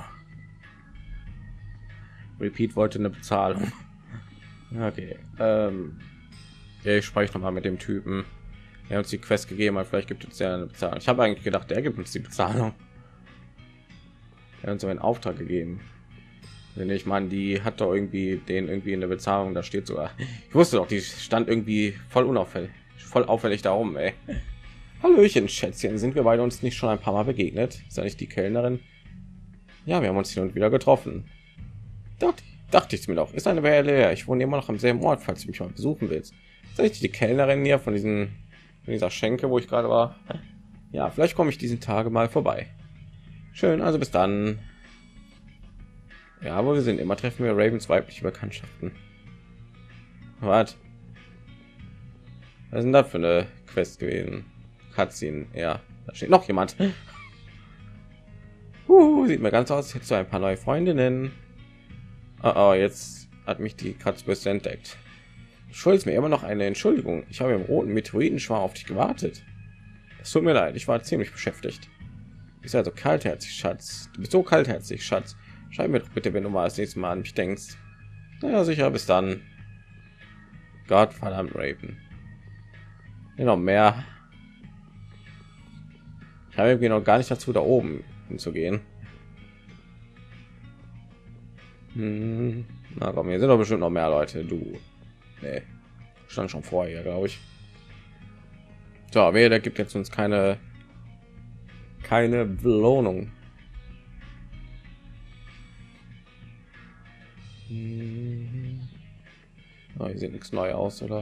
Repeat wollte eine Bezahlung. Okay. Ich spreche noch mal mit dem Typen, der uns die Quest gegeben hat. Vielleicht gibt es ja eine Bezahlung. Ich habe eigentlich gedacht, der gibt uns die Bezahlung. Er hat uns so einen Auftrag gegeben. Wenn ich meine, die hat doch irgendwie den irgendwie in der Bezahlung. Da steht sogar. Ich wusste doch, die stand irgendwie voll auffällig da oben. Ey. Hallöchen, Schätzchen. Sind wir beide uns nicht schon ein paar Mal begegnet? Ist ja nicht die Kellnerin? Ja, wir haben uns hin und wieder getroffen. Dachte ich mir doch. Ist eine Weile her. Ich wohne immer noch am selben Ort, falls du mich mal besuchen willst. Ist eigentlich die Kellnerin hier von dieser Schenke, wo ich gerade war? Ja, vielleicht komme ich diesen Tage mal vorbei. Schön, also bis dann. Ja, wo wir sind, immer treffen wir Ravens weibliche Bekanntschaften. Was ist denn das für eine Quest gewesen? Cutscene, ja, da steht noch jemand. Sieht mir ganz aus, hättest du ein paar neue Freundinnen. Oh, jetzt hat mich die Kratzbürste entdeckt. Du schuldest mir immer noch eine Entschuldigung. Ich habe im roten Meteoritenschwarm auf dich gewartet. Es tut mir leid, ich war ziemlich beschäftigt. Du bist also kaltherzig, Schatz. Du bist so kaltherzig, Schatz. Schreib mir doch bitte, wenn du mal das nächste Mal an mich denkst. Naja, sicher, bis dann. Gott verdammt, Raven. Noch mehr. Ich habe irgendwie noch gar nicht dazu, da oben hinzugehen. Na komm, hier sind doch bestimmt noch mehr Leute. Du, nee, stand schon vorher, glaube ich. So, wer der gibt jetzt uns keine Belohnung. Oh, hier sieht nichts neu aus, oder?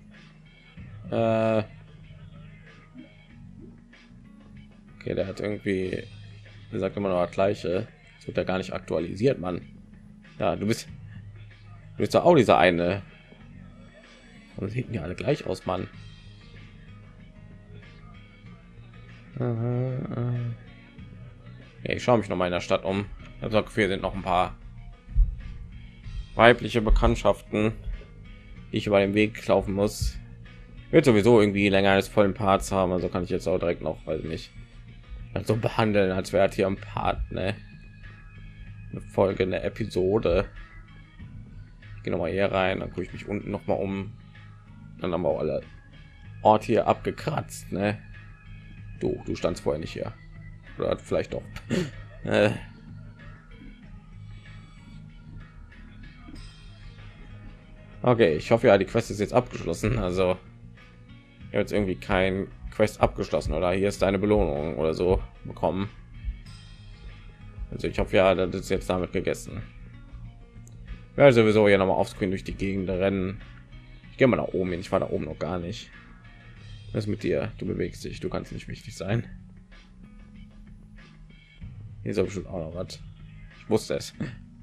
Okay, der hat irgendwie gesagt immer noch das gleiche. Das wird ja gar nicht aktualisiert, Mann. Ja, du bist doch auch dieser eine. Und sieht ja alle gleich aus, Mann. Ja, ich schaue mich noch mal in der Stadt um. Ich habe Gefühl, sind noch ein paar weibliche Bekanntschaften, die ich über den Weg laufen muss. Wird sowieso irgendwie länger als vollen Parts haben, also kann ich jetzt auch direkt noch, weiß nicht, so behandeln, als wäre hier ein Part, ne? Eine Folge, eine Episode. Ich gehe noch mal hier rein, dann gucke ich mich unten noch mal um. Dann haben wir auch alle Orte hier abgekratzt, ne? Du standst vorher nicht hier, oder vielleicht doch. Okay, ich hoffe ja, die Quest ist jetzt abgeschlossen. Also jetzt irgendwie kein Quest abgeschlossen oder hier ist eine Belohnung oder so bekommen. Also ich hoffe ja, das ist jetzt damit gegessen. Ja, sowieso ja noch mal aufs Screen durch die Gegend rennen. Ich gehe mal nach oben hin. Ich war da oben noch gar nicht. Was ist mit dir? Du bewegst dich, du kannst nicht wichtig sein. Hier ist aber schon auch noch was. Ich wusste es.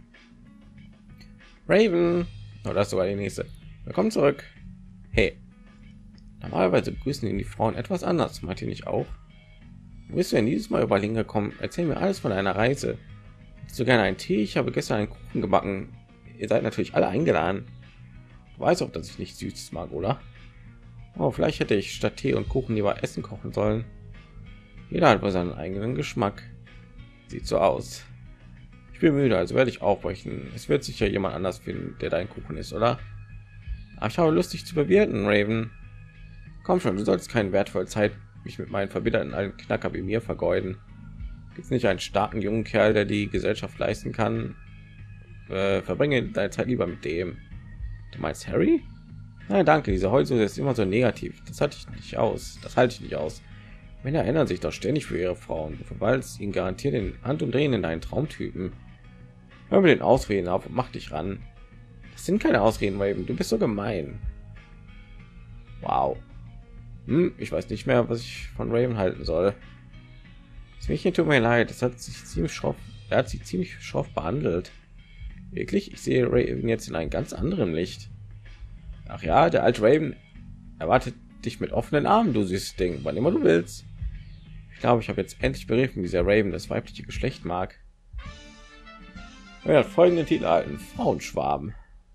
Raven. Oh, das ist sogar die nächste. Willkommen zurück. Hey. Normalerweise begrüßen ihn die Frauen etwas anders. Meint ihr nicht auch? Wo bist du denn dieses Mal über Linge gekommen? Erzähl mir alles von deiner Reise. Hättest du gerne einen Tee? Ich habe gestern einen Kuchen gebacken. Ihr seid natürlich alle eingeladen. Du weißt auch, dass ich nicht Süßes mag, oder? Oh, vielleicht hätte ich statt Tee und Kuchen lieber Essen kochen sollen. Jeder hat wohl seinen eigenen Geschmack. Sieht so aus. Ich bin müde, also werde ich aufbrechen. Es wird sicher jemand anders finden, der dein Kuchen ist, oder? Aber ich habe Lust, dich zu bewirten, Raven. Komm schon, du sollst keine wertvolle Zeit mich mit meinen verbitterten alten Knacker wie mir vergeuden. Gibt es nicht einen starken jungen Kerl, der die Gesellschaft leisten kann? Verbringe deine Zeit lieber mit dem. Du meinst Harry? Nein, danke. Diese Heulsuse ist immer so negativ. Das halte ich nicht aus. Das halte ich nicht aus. Männer erinnern sich doch ständig für ihre Frauen. Du verwaltest ihnen garantiert den Hand und Drehen in deinen Traumtypen. Hör mir den Ausreden auf und mach dich ran. Das sind keine Ausreden, Raven. Du bist so gemein. Wow. Ich weiß nicht mehr, was ich von Raven halten soll. Das Mädchen tut mir leid. Das hat sich ziemlich schroff. Er hat sich ziemlich schroff behandelt. Wirklich? Ich sehe Raven jetzt in einem ganz anderen Licht. Ach ja, der alte Raven erwartet dich mit offenen Armen, du süßes Ding, wann immer du willst. Ich glaube, ich habe jetzt endlich begriffen, wie dieser Raven das weibliche Geschlecht mag. Er hat folgenden Titel erhalten: Frauenschwaben.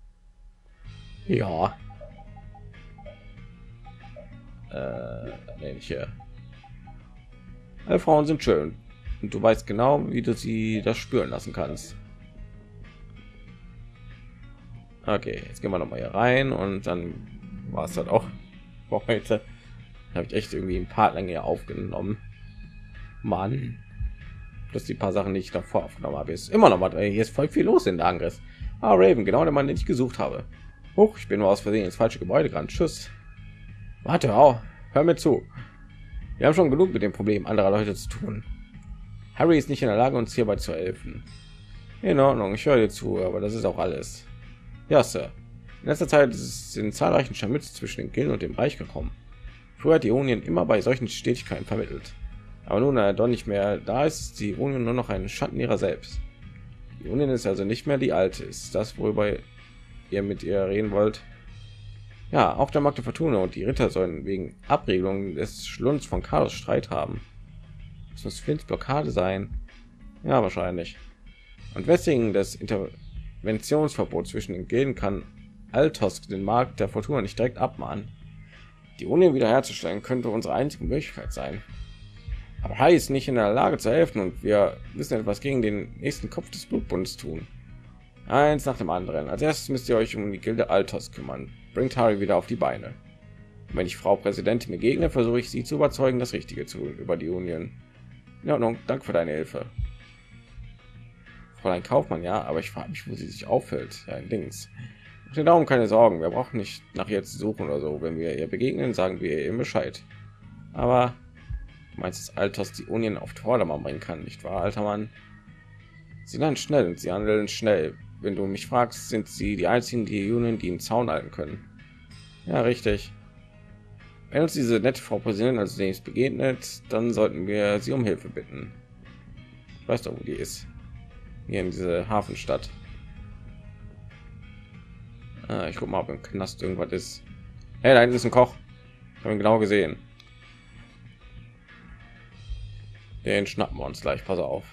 Ja. Nicht hier. Alle Frauen sind schön und du weißt genau, wie du sie das spüren lassen kannst. Okay, jetzt gehen wir noch mal hier rein und dann war es dann auch heute. Habe ich echt irgendwie ein paar lange aufgenommen. Mann. Plus die paar Sachen, die ich davor aufgenommen habe, ist immer noch mal. Hier ist voll viel los in der Angriff. Ah, Raven, genau der Mann, den ich gesucht habe. Huch, ich bin nur aus Versehen ins falsche Gebäude gerannt. Tschüss. Warte, hör mir zu. Wir haben schon genug mit dem Problem anderer Leute zu tun. Harry ist nicht in der Lage, uns hierbei zu helfen. In Ordnung, ich höre dir zu, aber das ist auch alles. Ja, Sir. In letzter Zeit sind zahlreichen Scharmützel zwischen den Gilden und dem Reich gekommen. Früher hat die Union immer bei solchen Stetigkeiten vermittelt. Aber nun, da er doch nicht mehr da ist, ist die Union nur noch ein Schatten ihrer selbst. Die Union ist also nicht mehr die alte. Ist das, worüber ihr mit ihr reden wollt? Ja, auch der Magd der Fortuna und die Ritter sollen wegen Abregelung des Schlunds von Carlos Streit haben. Das muss Flints Blockade sein. Ja, wahrscheinlich. Und weswegen das Interventionsverbot zwischen den Gilden kann Altos den Markt der Fortuna nicht direkt abmahnen. Die Union wiederherzustellen könnte unsere einzige Möglichkeit sein. Aber Harry ist nicht in der Lage zu helfen und wir müssen etwas gegen den nächsten Kopf des Blutbundes tun. Eins nach dem anderen. Als erstes müsst ihr euch um die Gilde Altos kümmern. Bringt Harry wieder auf die Beine. Und wenn ich Frau Präsidentin begegne, versuche ich sie zu überzeugen, das Richtige zu tun über die Union. In Ordnung, danke für deine Hilfe. Fräulein Kaufmann, ja, aber ich frage mich, wo sie sich auffällt. Ja, Dings. Macht dir darum keine Sorgen, wir brauchen nicht nach ihr zu suchen oder so. Wenn wir ihr begegnen, sagen wir ihr Bescheid. Aber du meinst, dass Altos die Union auf Vordermann bringen kann, nicht wahr, alter Mann? Sie lernen schnell und sie handeln schnell. Wenn du mich fragst, sind sie die einzigen, die Union, die im Zaun halten können. Ja, richtig. Wenn uns diese nette Frau Präsidentin als nächstes begegnet, dann sollten wir sie um Hilfe bitten. Ich weiß doch, wo die ist. Hier in diese Hafenstadt. Ich guck mal, ob im Knast irgendwas ist. Hey, da hinten ist ein Koch. Ich habe ihn genau gesehen. Den schnappen wir uns gleich. Pass auf.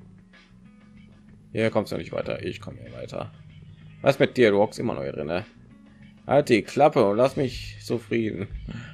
Hier kommst du nicht weiter. Ich komme hier weiter. Was mit dir? Du hockst immer noch hier drin, ne? Halt die Klappe und lass mich zufrieden.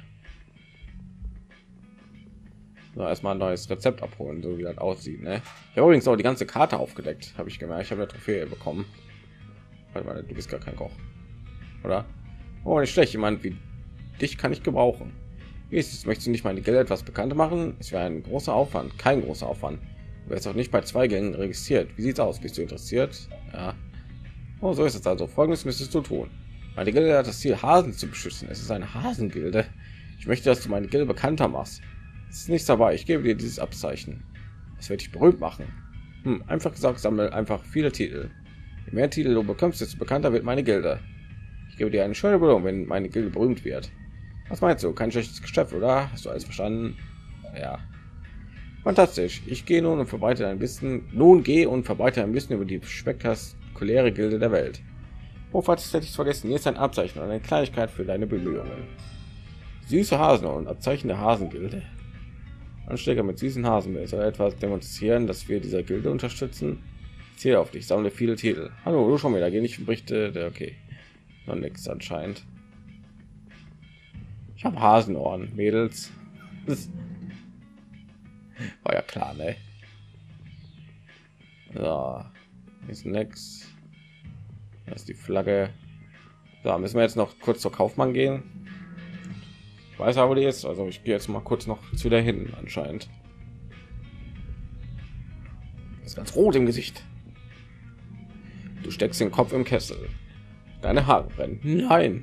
So, erstmal ein neues Rezept abholen, so wie das aussieht, ne? Ich habe übrigens auch die ganze Karte aufgedeckt, habe ich gemerkt. Ich habe eine Trophäe bekommen. Warte mal, du bist gar kein Koch, oder? Oh, nicht schlecht. Jemand wie dich kann ich gebrauchen. Wie ist es? Möchtest du nicht meine Gilde etwas bekannt machen? Es wäre ein großer Aufwand, kein großer Aufwand. Du wirst auch nicht bei 2 Gängen registriert. Wie sieht's aus? Bist du interessiert? Ja. Oh, so ist es also. Folgendes müsstest du tun. Meine Gilde hat das Ziel, Hasen zu beschützen. Es ist eine Hasengilde. Ich möchte, dass du meine Gilde bekannter machst. Es ist nichts dabei. Ich gebe dir dieses Abzeichen. Es wird dich berühmt machen. Einfach gesagt, sammle einfach viele Titel. Je mehr Titel du bekommst, desto bekannter wird meine Gilde. Ich gebe dir eine schöne Belohnung, wenn meine Gilde berühmt wird. Was meinst du? Kein schlechtes Geschäft, oder? Hast du alles verstanden? Ja. Fantastisch. Ich gehe nun und verbreite ein bisschen. Nun gehe und verbreite ein bisschen über die spektakuläre Gilde der Welt. Oh, falls hätte ich vergessen. Hier ist ein Abzeichen und eine Kleinigkeit für deine Bemühungen. Süße Hasen und Abzeichen der Hasengilde. Anschläger mit süßen Hasen soll etwas demonstrieren, dass wir dieser Gilde unterstützen. Ich zähle auf dich, sammle viele Titel. Hallo, du schon wieder, geh nicht und berichte. Okay, noch nichts anscheinend. Ich habe Hasenohren, Mädels. Das war ja klar, ne? So, ist nix. Das ist die Flagge. Da müssen wir jetzt noch kurz zur Kaufmann gehen. Ich weiß aber, wo die ist. Also ich gehe jetzt mal kurz noch zu der hin anscheinend. Ist ganz rot im Gesicht. Du steckst den Kopf im Kessel. Deine Haare brennen. Nein.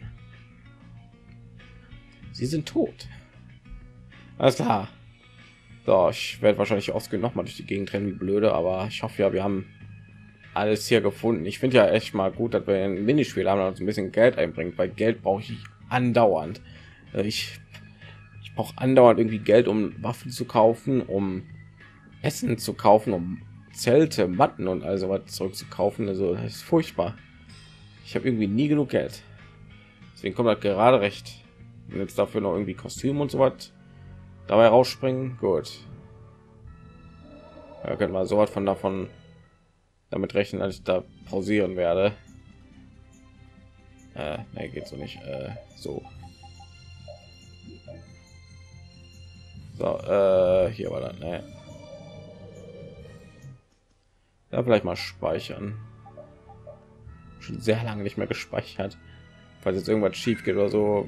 Sie sind tot. Alles klar. So, ich werde wahrscheinlich ausgehen noch mal durch die Gegend rennen wie blöde, aber ich hoffe ja, wir haben alles hier gefunden. Ich finde ja echt mal gut, dass wir ein Minispiel haben, das uns ein bisschen Geld einbringt, weil Geld brauche ich andauernd. Ich brauche andauernd irgendwie Geld, um Waffen zu kaufen, um Essen zu kaufen, um Zelte, Matten und also was zurückzukaufen. Also das ist furchtbar. Ich habe irgendwie nie genug Geld. Deswegen kommt das gerade recht. Und jetzt dafür noch irgendwie Kostüm und so was dabei rausspringen. Gut. Ja, können wir so was von davon damit rechnen, dass ich da pausieren werde. Nee, geht so nicht. So. So, hier war das, ne? Ja, vielleicht mal speichern. Schon sehr lange nicht mehr gespeichert. Falls jetzt irgendwas schief geht oder so.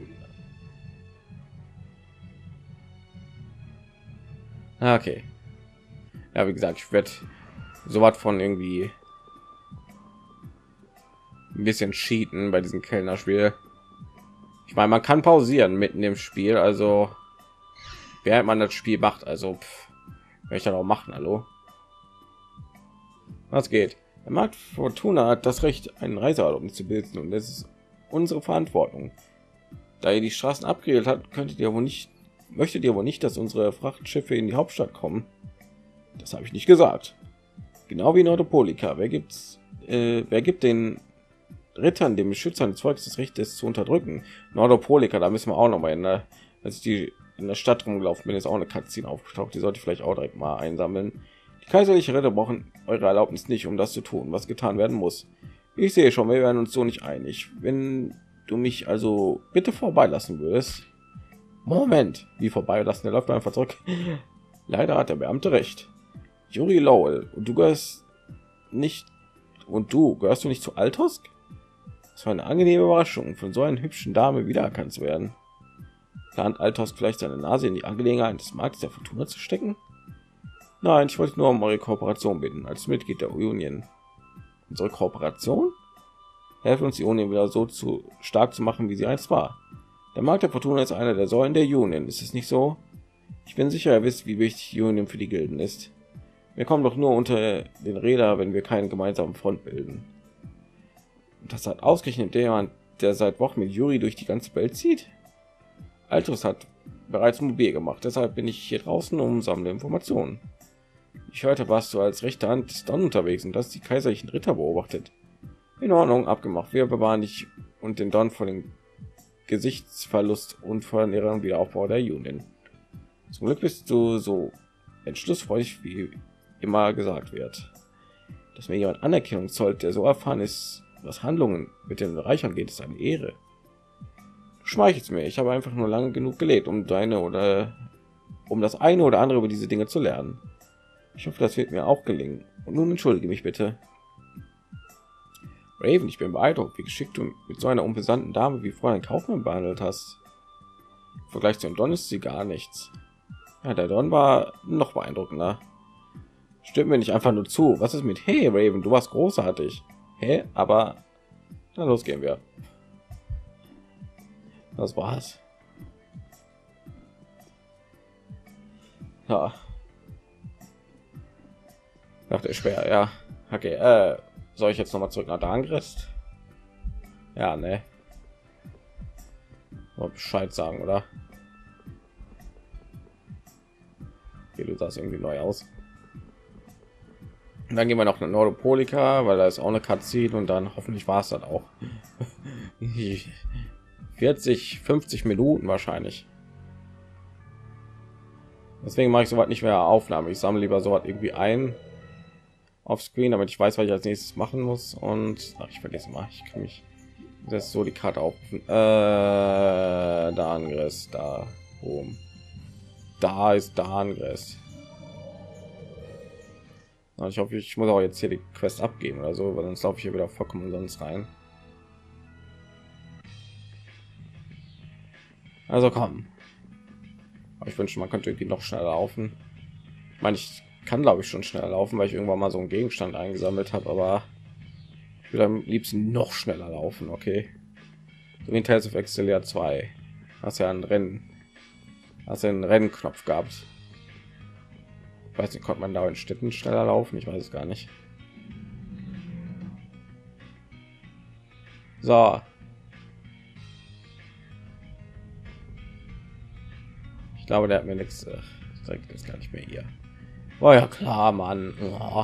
Okay. Ja, wie gesagt, ich werde so was von irgendwie ein bisschen cheaten bei diesem Kellnerspiel. Ich meine, man kann pausieren mitten im Spiel, also während man das Spiel macht, also werde ich dann auch machen. Hallo, was geht? Der Markt Fortuna hat das Recht, einen Reiseerlaubnis zu bilden, und das ist unsere Verantwortung. Da ihr die Straßen abgeriegelt hat, möchtet ihr wohl nicht, dass unsere Frachtschiffe in die Hauptstadt kommen? Das habe ich nicht gesagt. Genau wie Nordopolika. Wer gibt den Rittern, den Beschützern des Volkes, das Recht, es zu unterdrücken? Nordopolika, da müssen wir auch noch mal hin. Als ich in der Stadt rumgelaufen bin, ist auch eine Cutscene aufgetaucht. Die sollte ich vielleicht auch direkt mal einsammeln. Die kaiserliche Ritter brauchen eure Erlaubnis nicht, um das zu tun, was getan werden muss. Ich sehe schon, wir werden uns so nicht einig. Wenn du mich also bitte vorbeilassen würdest. Moment, wie vorbeilassen? Der läuft einfach zurück. Leider hat der Beamte recht. Yuri Lowell, und du gehörst du nicht zu Altosk? Das war eine angenehme Überraschung, von so einer hübschen Dame wiedererkannt zu werden. Plant Altosk vielleicht seine Nase in die Angelegenheit des Marktes der Fortuna zu stecken? Nein, ich wollte nur um eure Kooperation bitten, als Mitglied der Union. Unsere Kooperation? Helfen uns die Union wieder so stark zu machen, wie sie einst war. Der Markt der Fortuna ist einer der Säulen der Union, ist es nicht so? Ich bin sicher, ihr wisst, wie wichtig die Union für die Gilden ist. Wir kommen doch nur unter den Räder, wenn wir keinen gemeinsamen Front bilden. Und das hat ausgerechnet jemand, der seit Wochen mit Yuri durch die ganze Welt zieht. Altus hat bereits mobil gemacht, deshalb bin ich hier draußen und sammle Informationen. Ich hörte, warst du als rechte Hand des Don unterwegs und das die kaiserlichen Ritter beobachtet. In Ordnung, abgemacht. Wir bewahren dich und den Don vor dem Gesichtsverlust und vor ihrem Wiederaufbau der Union. Zum Glück bist du so entschlussfreudig, wie immer gesagt wird. Dass mir jemand Anerkennung zollt, der so erfahren ist, was Handlungen mit den Bereich angeht, ist eine Ehre. Du schmeichelst mir. Ich habe einfach nur lange genug gelebt, um das eine oder andere über diese Dinge zu lernen. Ich hoffe, das wird mir auch gelingen. Und nun entschuldige mich bitte. Raven, ich bin beeindruckt, wie geschickt du mit so einer unbesandten Dame wie Fräulein Kaufmann behandelt hast. Im Vergleich zu dem Don ist sie gar nichts. Ja, der Don war noch beeindruckender. Stimmt mir nicht einfach nur zu. Was ist mit Hey Raven, du warst großartig. Hä? Aber dann los gehen wir. Das war's. Ja. Nach der Sperr, ja. Okay, soll ich jetzt noch mal zurück nach Dangrist? Ja, ne. Mal Bescheid sagen, oder? Okay, du sahst irgendwie neu aus. Und dann gehen wir noch nach Nordopolica, weil da ist auch eine Cutscene und dann hoffentlich war es dann auch. 50 Minuten wahrscheinlich. Deswegen mache ich soweit nicht mehr Aufnahme. Ich sammle lieber so irgendwie ein auf Screen, damit ich weiß, was ich als nächstes machen muss. Und ach, ich vergesse mal, ich kann mich das ist so die Karte aufrufen. Da Angriff, da oben. Da ist da Angriff. Ich hoffe, ich muss auch jetzt hier die Quest abgeben oder so, weil sonst laufe ich hier wieder vollkommen sonst rein. Also komm. Aber ich wünsche, man könnte irgendwie noch schneller laufen. Ich meine, ich kann glaube ich schon schneller laufen, weil ich irgendwann mal so einen Gegenstand eingesammelt habe, aber ich würde am liebsten noch schneller laufen. Okay, so wie in Tales of Excelia 2 hast ja ein Rennen, hast ja einen Rennknopf gehabt. Ich weiß nicht, konnte man da in Städten schneller laufen? Ich weiß es gar nicht. So, ich glaube, der hat mir nichts direkt ist gar nicht mehr hier. Oh ja klar, Mann. Oh.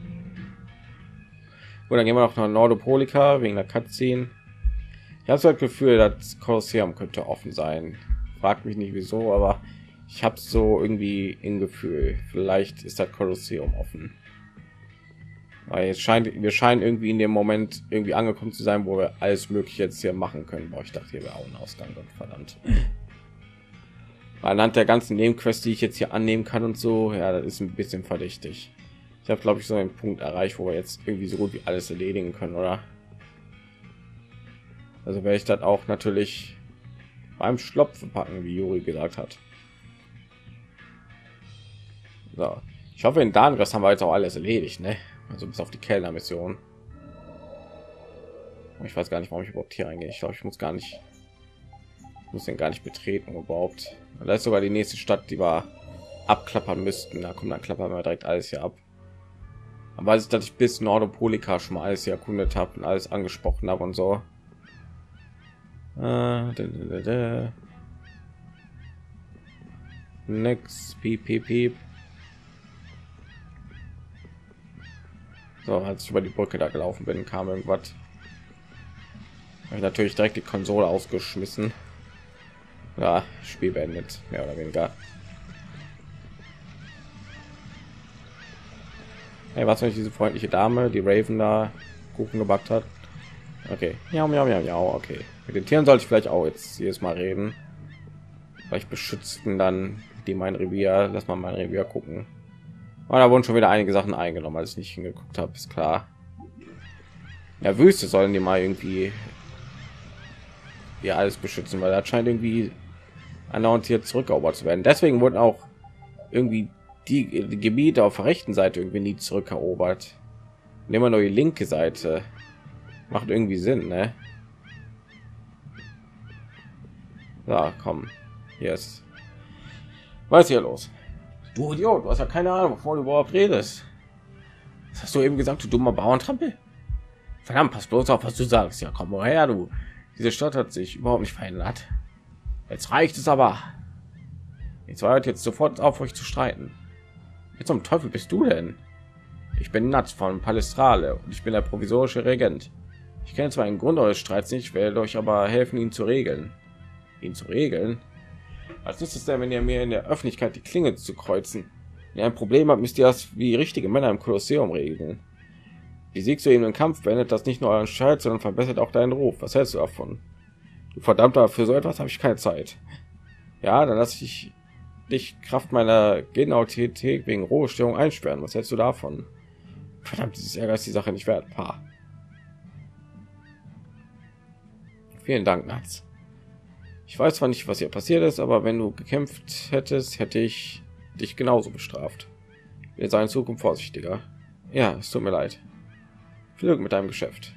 Gut, dann gehen wir noch nach Nordopolica wegen der Cutscene. Ich habe so das Gefühl, das Kolosseum könnte offen sein. Fragt mich nicht wieso, aber ich habe so irgendwie ein Gefühl, vielleicht ist das Kolosseum offen. Weil jetzt wir scheinen irgendwie in dem Moment irgendwie angekommen zu sein, wo wir alles Mögliche jetzt hier machen können. Boah, ich dachte, hier wäre auch ein Ausgang, und verdammt. Anhand der ganzen Nebenquests, die ich jetzt hier annehmen kann und so, ja, das ist ein bisschen verdächtig. Ich habe, glaube ich, so einen Punkt erreicht, wo wir jetzt irgendwie so gut wie alles erledigen können, oder? Also werde ich das auch natürlich beim Schlopfen packen, wie Juri gesagt hat. So, ich hoffe, in Dangas haben wir jetzt auch alles erledigt, ne? Also bis auf die Kellner-Mission. Ich weiß gar nicht, warum ich überhaupt hier reingehe. Ich glaube, ich muss den gar nicht betreten überhaupt. Da ist sogar die nächste Stadt, die wir abklappern müssten. Da kommt dann klappern wir direkt alles hier ab. Aber weiß ich, dass ich bis Nordopolica schon mal alles hier erkundet habe und alles angesprochen habe und so. Nix, piep, piep, piep. So, als ich über die Brücke da gelaufen bin, kam irgendwas. Habe ich natürlich direkt die Konsole ausgeschmissen. Ja, Spiel beendet, mehr oder weniger. Hey, was, wenn ich diese freundliche Dame, die Raven da Kuchen gebackt hat? Okay, ja, okay. Mit den Tieren sollte ich vielleicht auch jetzt jedes Mal reden. Vielleicht beschützten dann die mein Revier. Lass mal mein Revier gucken. Oh, da wurden schon wieder einige Sachen eingenommen, als ich nicht hingeguckt habe, ist klar. Ja, Wüste sollen die mal irgendwie ja alles beschützen, weil das scheint irgendwie andauernd hier zurückerobert zu werden. Deswegen wurden auch irgendwie die Gebiete auf der rechten Seite irgendwie nie zurückerobert. Nehmen wir nur die linke Seite. Macht irgendwie Sinn, ne? Ja, komm. Hier ist. Was ist hier los? Du Idiot, du hast ja keine Ahnung, wovon du überhaupt redest. Was hast du eben gesagt, du dummer Bauerntrampel? Verdammt, pass bloß auf, was du sagst. Ja, komm mal her, du. Diese Stadt hat sich überhaupt nicht verändert. Jetzt reicht es aber. Jetzt war jetzt sofort auf, euch zu streiten. Jetzt zum Teufel bist du denn? Ich bin Nats von Palestrale und ich bin der provisorische Regent. Ich kenne zwar den Grund eures Streits nicht, werde euch aber helfen, ihn zu regeln. Ihn zu regeln? Als nützt es denn, wenn ihr mir in der Öffentlichkeit die Klinge zu kreuzen? Wenn ihr ein Problem habt, müsst ihr das wie richtige Männer im Kolosseum regeln. Besiegst du ihn im Kampf, beendet das nicht nur euren Streit, sondern verbessert auch deinen Ruf. Was hältst du davon? Du verdammter, für so etwas habe ich keine Zeit. Ja, dann lasse ich dich Kraft meiner Genauität wegen Ruhestörung einsperren. Was hältst du davon? Verdammt, dieses Ärger ist die Sache nicht wert. Paar. Vielen Dank, Nats. Ich weiß zwar nicht, was hier passiert ist, aber wenn du gekämpft hättest, hätte ich dich genauso bestraft. Wir seien in Zukunft vorsichtiger. Ja, es tut mir leid. Viel Glück mit deinem Geschäft.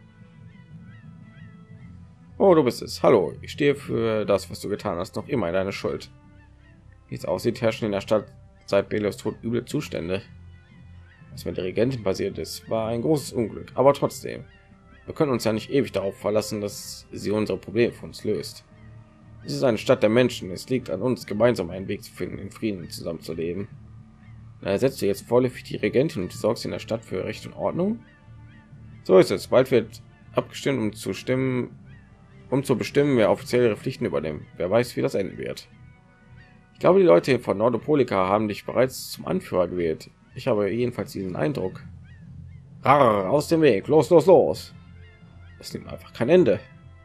Oh, du bist es. Hallo, ich stehe für das, was du getan hast, noch immer deine Schuld. Wie es aussieht, herrschen in der Stadt seit Belios Tod üble Zustände. Was mit der Regentin passiert ist, war ein großes Unglück, aber trotzdem. Wir können uns ja nicht ewig darauf verlassen, dass sie unsere Probleme für uns löst. Es ist eine Stadt der Menschen. Es liegt an uns, gemeinsam einen Weg zu finden, in Frieden zusammenzuleben. Ersetzt du jetzt vorläufig die Regentin und du sorgst in der Stadt für Recht und Ordnung? So ist es. Bald wird abgestimmt, um zu bestimmen, wer offiziell ihre Pflichten übernimmt. Wer weiß, wie das enden wird. Ich glaube, die Leute von Nordopolika haben dich bereits zum Anführer gewählt. Ich habe jedenfalls diesen Eindruck. Rar, aus dem Weg, los, los, los! Es nimmt einfach kein Ende.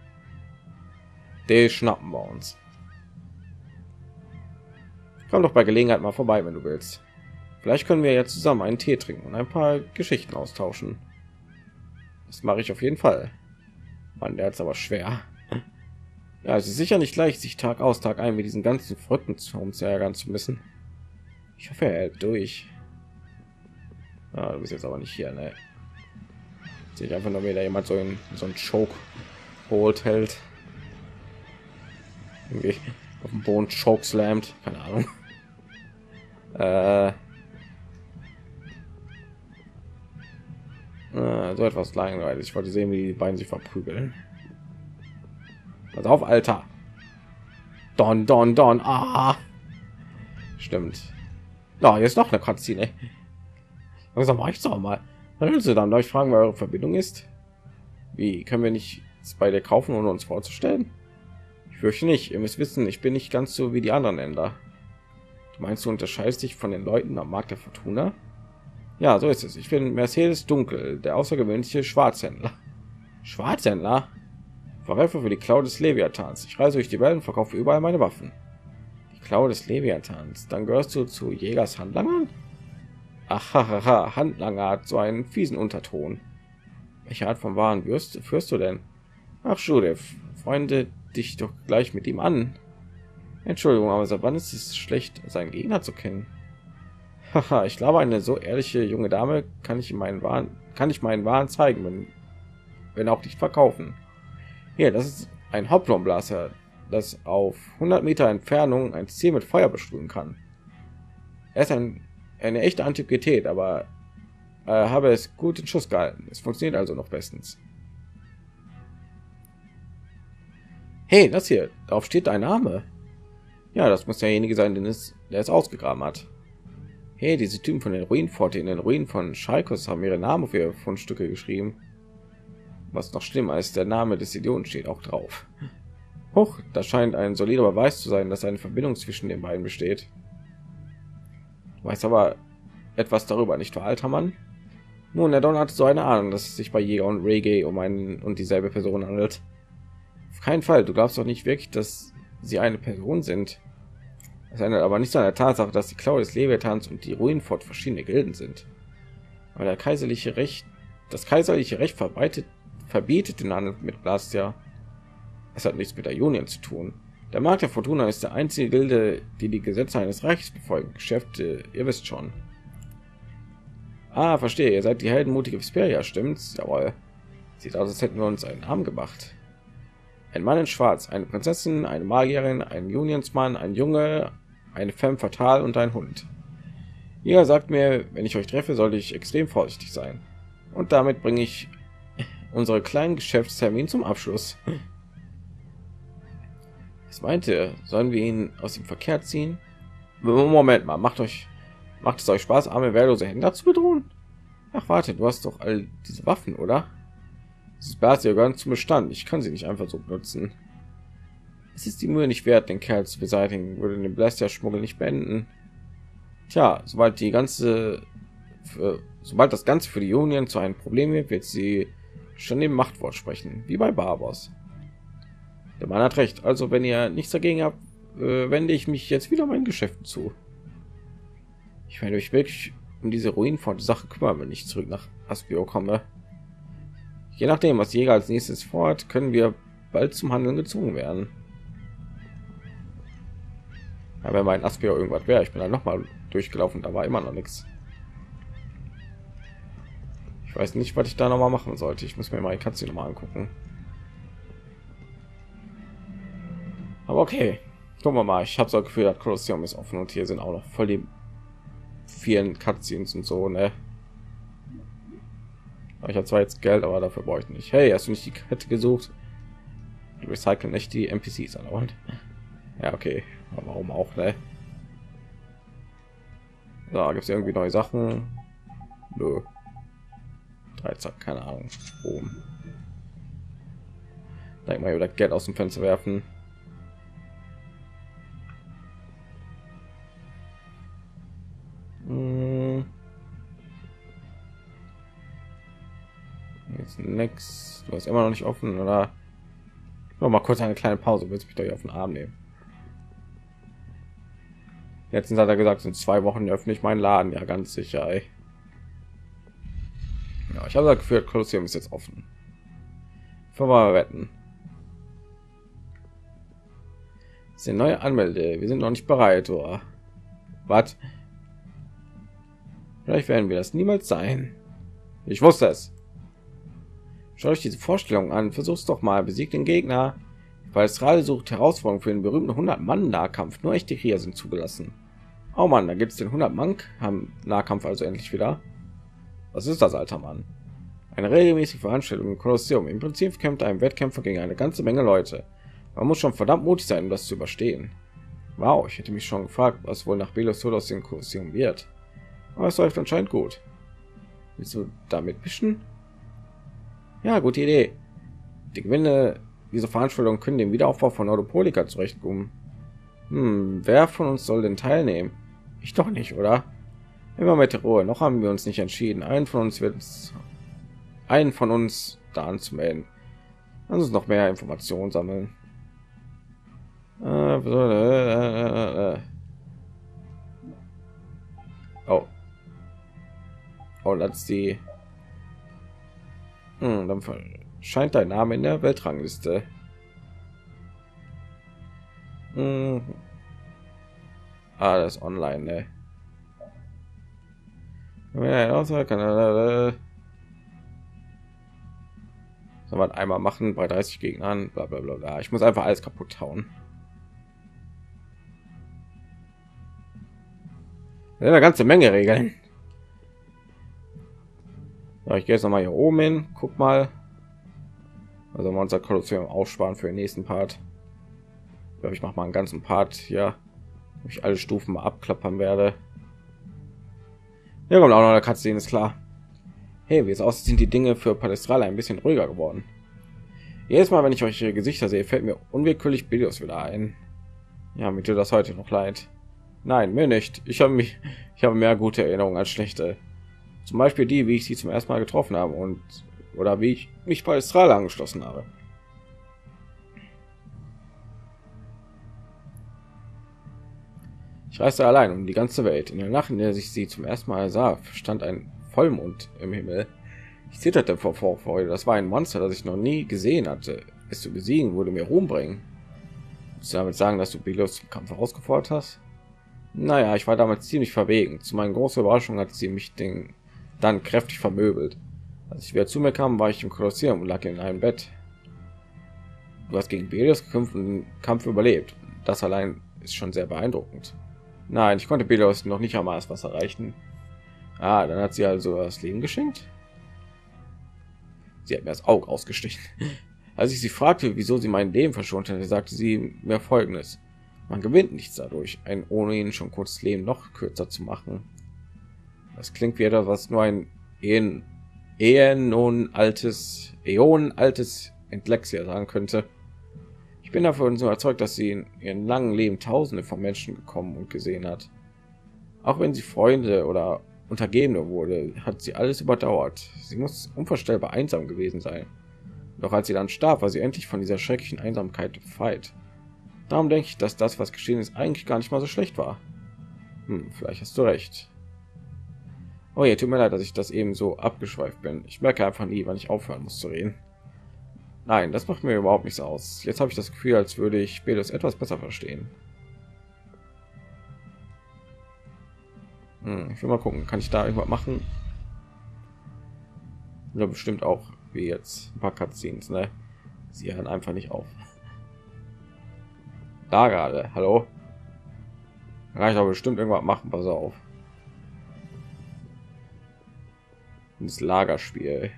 Die schnappen wir uns. Komm doch bei Gelegenheit mal vorbei, wenn du willst. Vielleicht können wir ja zusammen einen Tee trinken und ein paar Geschichten austauschen. Das mache ich auf jeden Fall. Mann, der hat's aber schwer. Ja, es ist sicher nicht leicht, sich Tag aus Tag ein mit diesen ganzen Verrückten zu ärgern zu müssen. Ich hoffe, er hält durch. Ah, du bist jetzt aber nicht hier, ne? Sehe ich einfach nur wieder jemand so in so ein Choke Hold hält. Irgendwie auf dem Boden Choke slammt, keine Ahnung. So etwas langweilig. Ich wollte sehen, wie die beiden sich verprügeln. Pass auf, Alter. Don, don, don. Ah. Stimmt. Ja, jetzt noch eine Cutscene. Langsam reicht's auch mal. Dann willst du dann euch fragen, wer eure Verbindung ist? Wie können wir nicht bei dir kaufen, ohne uns vorzustellen? Ich fürchte nicht. Ihr müsst wissen, ich bin nicht ganz so wie die anderen Länder. Du meinst, du unterscheidest dich von den Leuten am Markt der Fortuna? Ja, so ist es. Ich bin Mercedes Dunkel, der außergewöhnliche Schwarzhändler. Schwarzhändler? Verkäufer für die Klaue des Leviathans. Ich reise durch die Welt und verkaufe überall meine Waffen. Die Klaue des Leviathans. Dann gehörst du zu Jägers Handlangern? Aha, Handlanger hat so einen fiesen Unterton. Welche Art von Waren führst du denn? Ach, Judith, Freunde dich doch gleich mit ihm an. Entschuldigung, aber seit wann ist es schlecht, seinen Gegner zu kennen? Haha, ich glaube, eine so ehrliche junge Dame kann ich meinen Waren zeigen, wenn auch nicht verkaufen. Hier, das ist ein Hoplonblaser, das auf 100 Meter Entfernung ein Ziel mit Feuer besprühen kann. Er ist eine echte Antiquität, aber habe es gut in Schuss gehalten. Es funktioniert also noch bestens. Hey, das hier, darauf steht ein Name. Ja, das muss derjenige sein, der es ausgegraben hat. Hey, diese Typen von den Ruinenforte in den Ruinen von Schalkos haben ihre Namen für Fundstücke geschrieben. Was noch schlimmer ist, der Name des Idioten steht auch drauf. Huch, das scheint ein solider Beweis zu sein, dass eine Verbindung zwischen den beiden besteht. Du weißt aber etwas darüber, nicht wahr, alter Mann? Nun, der Don hatte so eine Ahnung, dass es sich bei Jäger und Reggae um einen und dieselbe Person handelt. Auf keinen Fall, du glaubst doch nicht wirklich, dass sie eine Person sind. Das ändert aber nicht an der Tatsache, dass die Klaue des Leviathans und die Ruinenfort verschiedene Gilden sind. Aber das kaiserliche Recht verbietet den Handel mit Blastia. Es hat nichts mit der Union zu tun. Der Markt der Fortuna ist der einzige Gilde, die die Gesetze eines Reiches befolgen. Geschäfte, ihr wisst schon. Ah, verstehe, ihr seid die heldenmutige Vesperia, stimmt's? Jawohl. Sieht aus, als hätten wir uns einen Arm gemacht. Ein Mann in Schwarz, eine Prinzessin, eine Magierin, ein Unionsmann, ein Junge, eine Femme fatale und ein Hund. Jeder sagt mir, wenn ich euch treffe, sollte ich extrem vorsichtig sein. Und damit bringe ich unsere kleinen Geschäftstermin zum Abschluss. Was meint ihr? Sollen wir ihn aus dem Verkehr ziehen? Moment mal, macht es euch Spaß, arme wehrlose Händler zu bedrohen? Ach warte, du hast doch all diese Waffen, oder? Dieses Blastia gehören zum Bestand. Ich kann sie nicht einfach so benutzen. Es ist die Mühe nicht wert, den Kerl zu beseitigen, würde den Blastia-Schmuggel nicht beenden. Tja, sobald das Ganze für die Union zu einem Problem wird sie schon dem Machtwort sprechen, wie bei Barbos. Der Mann hat recht. Also, wenn ihr nichts dagegen habt, wende ich mich jetzt wieder meinen Geschäften zu. Ich werde mich wirklich um diese Ruinenfort-Sache kümmern, wenn ich zurück nach Aspio komme. Je nachdem, was Jäger als nächstes vorhat, können wir bald zum Handeln gezwungen werden. Ja, wenn mein Aspio irgendwas wäre, ich bin dann noch mal durchgelaufen, da war immer noch nichts. Ich weiß nicht, was ich da noch mal machen sollte. Ich muss mir mal die Katze noch mal angucken. Aber okay, gucken wir mal. Ich habe so ein Gefühl, das Kolosseum ist offen und hier sind auch noch voll die vielen Cutscenes und so, ne? Ich habe zwar jetzt Geld, aber dafür brauche ich nicht. Hey, hast du nicht die Kette gesucht? Die recyceln nicht die NPCs an. Ja, okay. Aber warum auch, ne? Da gibt es irgendwie neue Sachen. Nö. 13, keine Ahnung. Oben. Denk mal, über das Geld aus dem Fenster werfen. Jetzt nix. Du hast immer noch nicht offen, oder? Noch mal kurz eine kleine Pause. Willst du mich doch auf den Arm nehmen? Letztens hat er gesagt, in 2 Wochen öffne ich meinen Laden. Ja, ganz sicher. Ey. Ja, ich habe das Gefühl, Kolosseum ist jetzt offen. Für mal wetten. Das ist eine neue Anmelde. Wir sind noch nicht bereit, oder? Was? Vielleicht werden wir das niemals sein. Ich wusste es. Schaut euch diese Vorstellung an. Versuch's doch mal. Besiegt den Gegner. Weil es gerade sucht Herausforderung für den berühmten 100-Mann-Nahkampf. Nur echte Krieger sind zugelassen. Oh Mann, da gibt es den 100-Mann-Nahkampf also endlich wieder. Was ist das, alter Mann? Eine regelmäßige Veranstaltung im Kolosseum. Im Prinzip kämpft ein Wettkämpfer gegen eine ganze Menge Leute. Man muss schon verdammt mutig sein, um das zu überstehen. Wow, ich hätte mich schon gefragt, was wohl nach Belos Tod aus dem Kolosseum wird. Aber es läuft anscheinend gut. Willst du damit mischen? Ja, gute Idee. Die Gewinne dieser Veranstaltung können den Wiederaufbau von Neuropolika zurechtkommen. Wer von uns soll denn teilnehmen? Ich doch nicht, oder? Immer mit der Ruhe. Noch haben wir uns nicht entschieden. Einen von uns da anzumelden. Lass uns noch mehr Informationen sammeln. Oh, das ist die. Dann scheint dein Name in der Weltrangliste. Das ist online, ne? Soll man einmal machen bei 30 Gegnern, bla bla bla bla. Ich muss einfach alles kaputt hauen. Eine ganze Menge Regeln. Ja, ich gehe jetzt noch mal hier oben hin. Guck mal. Also wir unser Kolosseum aufsparen für den nächsten Part. Ich glaube, ich mache mal einen ganzen Part hier, wo ich alle Stufen mal abklappern werde. Ja, kommt auch noch eine Cutscene, ist klar. Hey, wie es aussieht, sind die Dinge für Palestrale ein bisschen ruhiger geworden. Jedes Mal, wenn ich euch ihre Gesichter sehe, fällt mir unwillkürlich Belos wieder ein. Ja, mir tut das heute noch leid. Nein, mir nicht. Ich habe mehr gute Erinnerungen als schlechte. Zum Beispiel die, wie ich sie zum ersten Mal getroffen habe oder wie ich mich Palestrale angeschlossen habe. Ich reiste allein um die ganze Welt. In der Nacht, in der ich sie zum ersten Mal sah, stand ein Vollmond im Himmel. Ich zitterte vor Vorfreude. Das war ein Monster, das ich noch nie gesehen hatte. Es zu besiegen würde mir Ruhm bringen. Willst du damit sagen, dass du Belos zum Kampf herausgefordert hast? Naja, ich war damals ziemlich verwegen. Zu meiner großen Überraschung hat sie mich dann kräftig vermöbelt. Als ich wieder zu mir kam, war ich im Kolosseum und lag in einem Bett. Du hast gegen Belos gekämpft und den Kampf überlebt. Das allein ist schon sehr beeindruckend. Nein, ich konnte Belos noch nicht am Marswasser erreichen. Ah, dann hat sie also das Leben geschenkt. Sie hat mir das Auge ausgestichen. Als ich sie fragte, wieso sie mein Leben verschont hätte, sagte sie mir Folgendes: Man gewinnt nichts dadurch, ein ohnehin schon kurzes Leben noch kürzer zu machen. Das klingt wie etwas, was nur ein äonaltes Entlexier sagen könnte. Ich bin davon überzeugt, dass sie in ihrem langen Leben Tausende von Menschen gekommen und gesehen hat. Auch wenn sie Freunde oder Untergebene wurde, hat sie alles überdauert. Sie muss unvorstellbar einsam gewesen sein. Doch als sie dann starb, war sie endlich von dieser schrecklichen Einsamkeit befreit. Darum denke ich, dass das, was geschehen ist, eigentlich gar nicht mal so schlecht war. Vielleicht hast du recht. Oh ja, tut mir leid, dass ich das eben so abgeschweift bin. Ich merke einfach nie, wann ich aufhören muss zu reden. Nein, das macht mir überhaupt nichts aus. Jetzt habe ich das Gefühl, als würde ich Belos etwas besser verstehen. Ich will mal gucken, kann ich da irgendwas machen? Ja, bestimmt auch wie jetzt ein paar Cutscenes, ne? Sie hören einfach nicht auf. Da gerade, hallo? Da kann ich aber bestimmt irgendwas machen, pass auf. Das Lagerspiel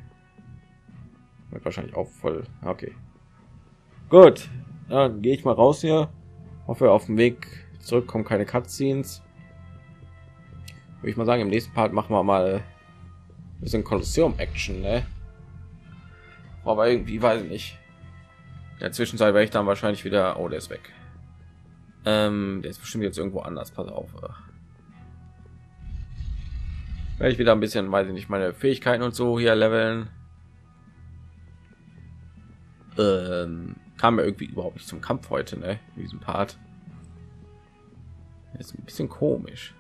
wird wahrscheinlich auch voll. Okay, gut, dann gehe ich mal raus hier. Hoffe, auf dem Weg zurück kommen keine Cutscenes. Würde ich mal sagen, im nächsten Part machen wir mal ein bisschen Kolosseum-Action, ne? Aber irgendwie weiß ich nicht. In der Zwischenzeit werde ich dann wahrscheinlich wieder... Oh, der ist weg. Der ist bestimmt jetzt irgendwo anders. Pass auf. Werde ich wieder ein bisschen, weiß ich nicht, meine Fähigkeiten und so hier leveln. Kam mir irgendwie überhaupt nicht zum Kampf heute, ne? In diesem Part. Ist ein bisschen komisch.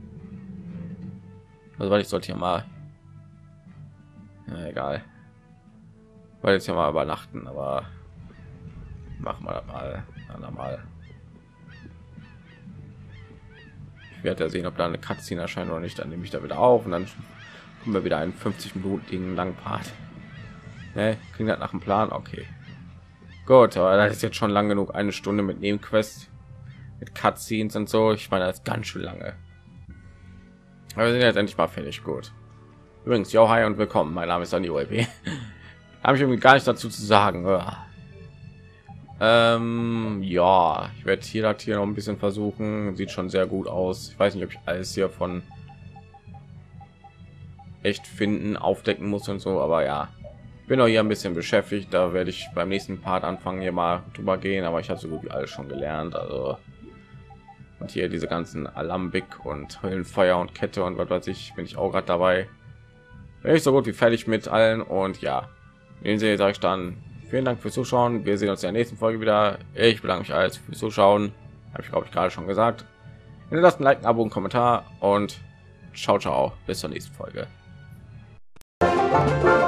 Also weil ich sollte ja mal... Ja, egal. Weil jetzt ja mal übernachten, aber machen wir das mal andermal. Ich werde ja sehen, ob da eine Cutscene erscheint oder nicht. Dann nehme ich da wieder auf und dann kommen wir wieder einen 50-minütigen langen Part. Ne, klingt das nach dem Plan? Okay. Gut, aber das ist jetzt schon lang genug. Eine Stunde mit Nebenquest, mit Cutscenes und so. Ich meine, das ist ganz schön lange. Aber wir sind jetzt endlich mal fertig. Gut. Übrigens, yo, hi und willkommen. Mein Name ist Dani OLP. Habe ich irgendwie gar nicht dazu zu sagen. Ja, ich werde hier das hier noch ein bisschen versuchen. Sieht schon sehr gut aus. Ich weiß nicht, ob ich alles hier von echt finden, aufdecken muss und so, aber ja, bin auch hier ein bisschen beschäftigt. Da werde ich beim nächsten Part anfangen, hier mal drüber gehen, aber ich habe so gut wie alles schon gelernt. Also und hier diese ganzen Alambik und Höllenfeuer und Kette und was weiß ich, bin ich auch gerade dabei. Bin ich so gut wie fertig mit allen und ja, in dem Sinne sage ich dann vielen Dank fürs Zuschauen. Wir sehen uns in der nächsten Folge wieder. Ich bedanke mich alles fürs Zuschauen. Habe ich glaube ich gerade schon gesagt. Lasst ein Like, ein Abo, einen Kommentar und ciao ciao. Bis zur nächsten Folge.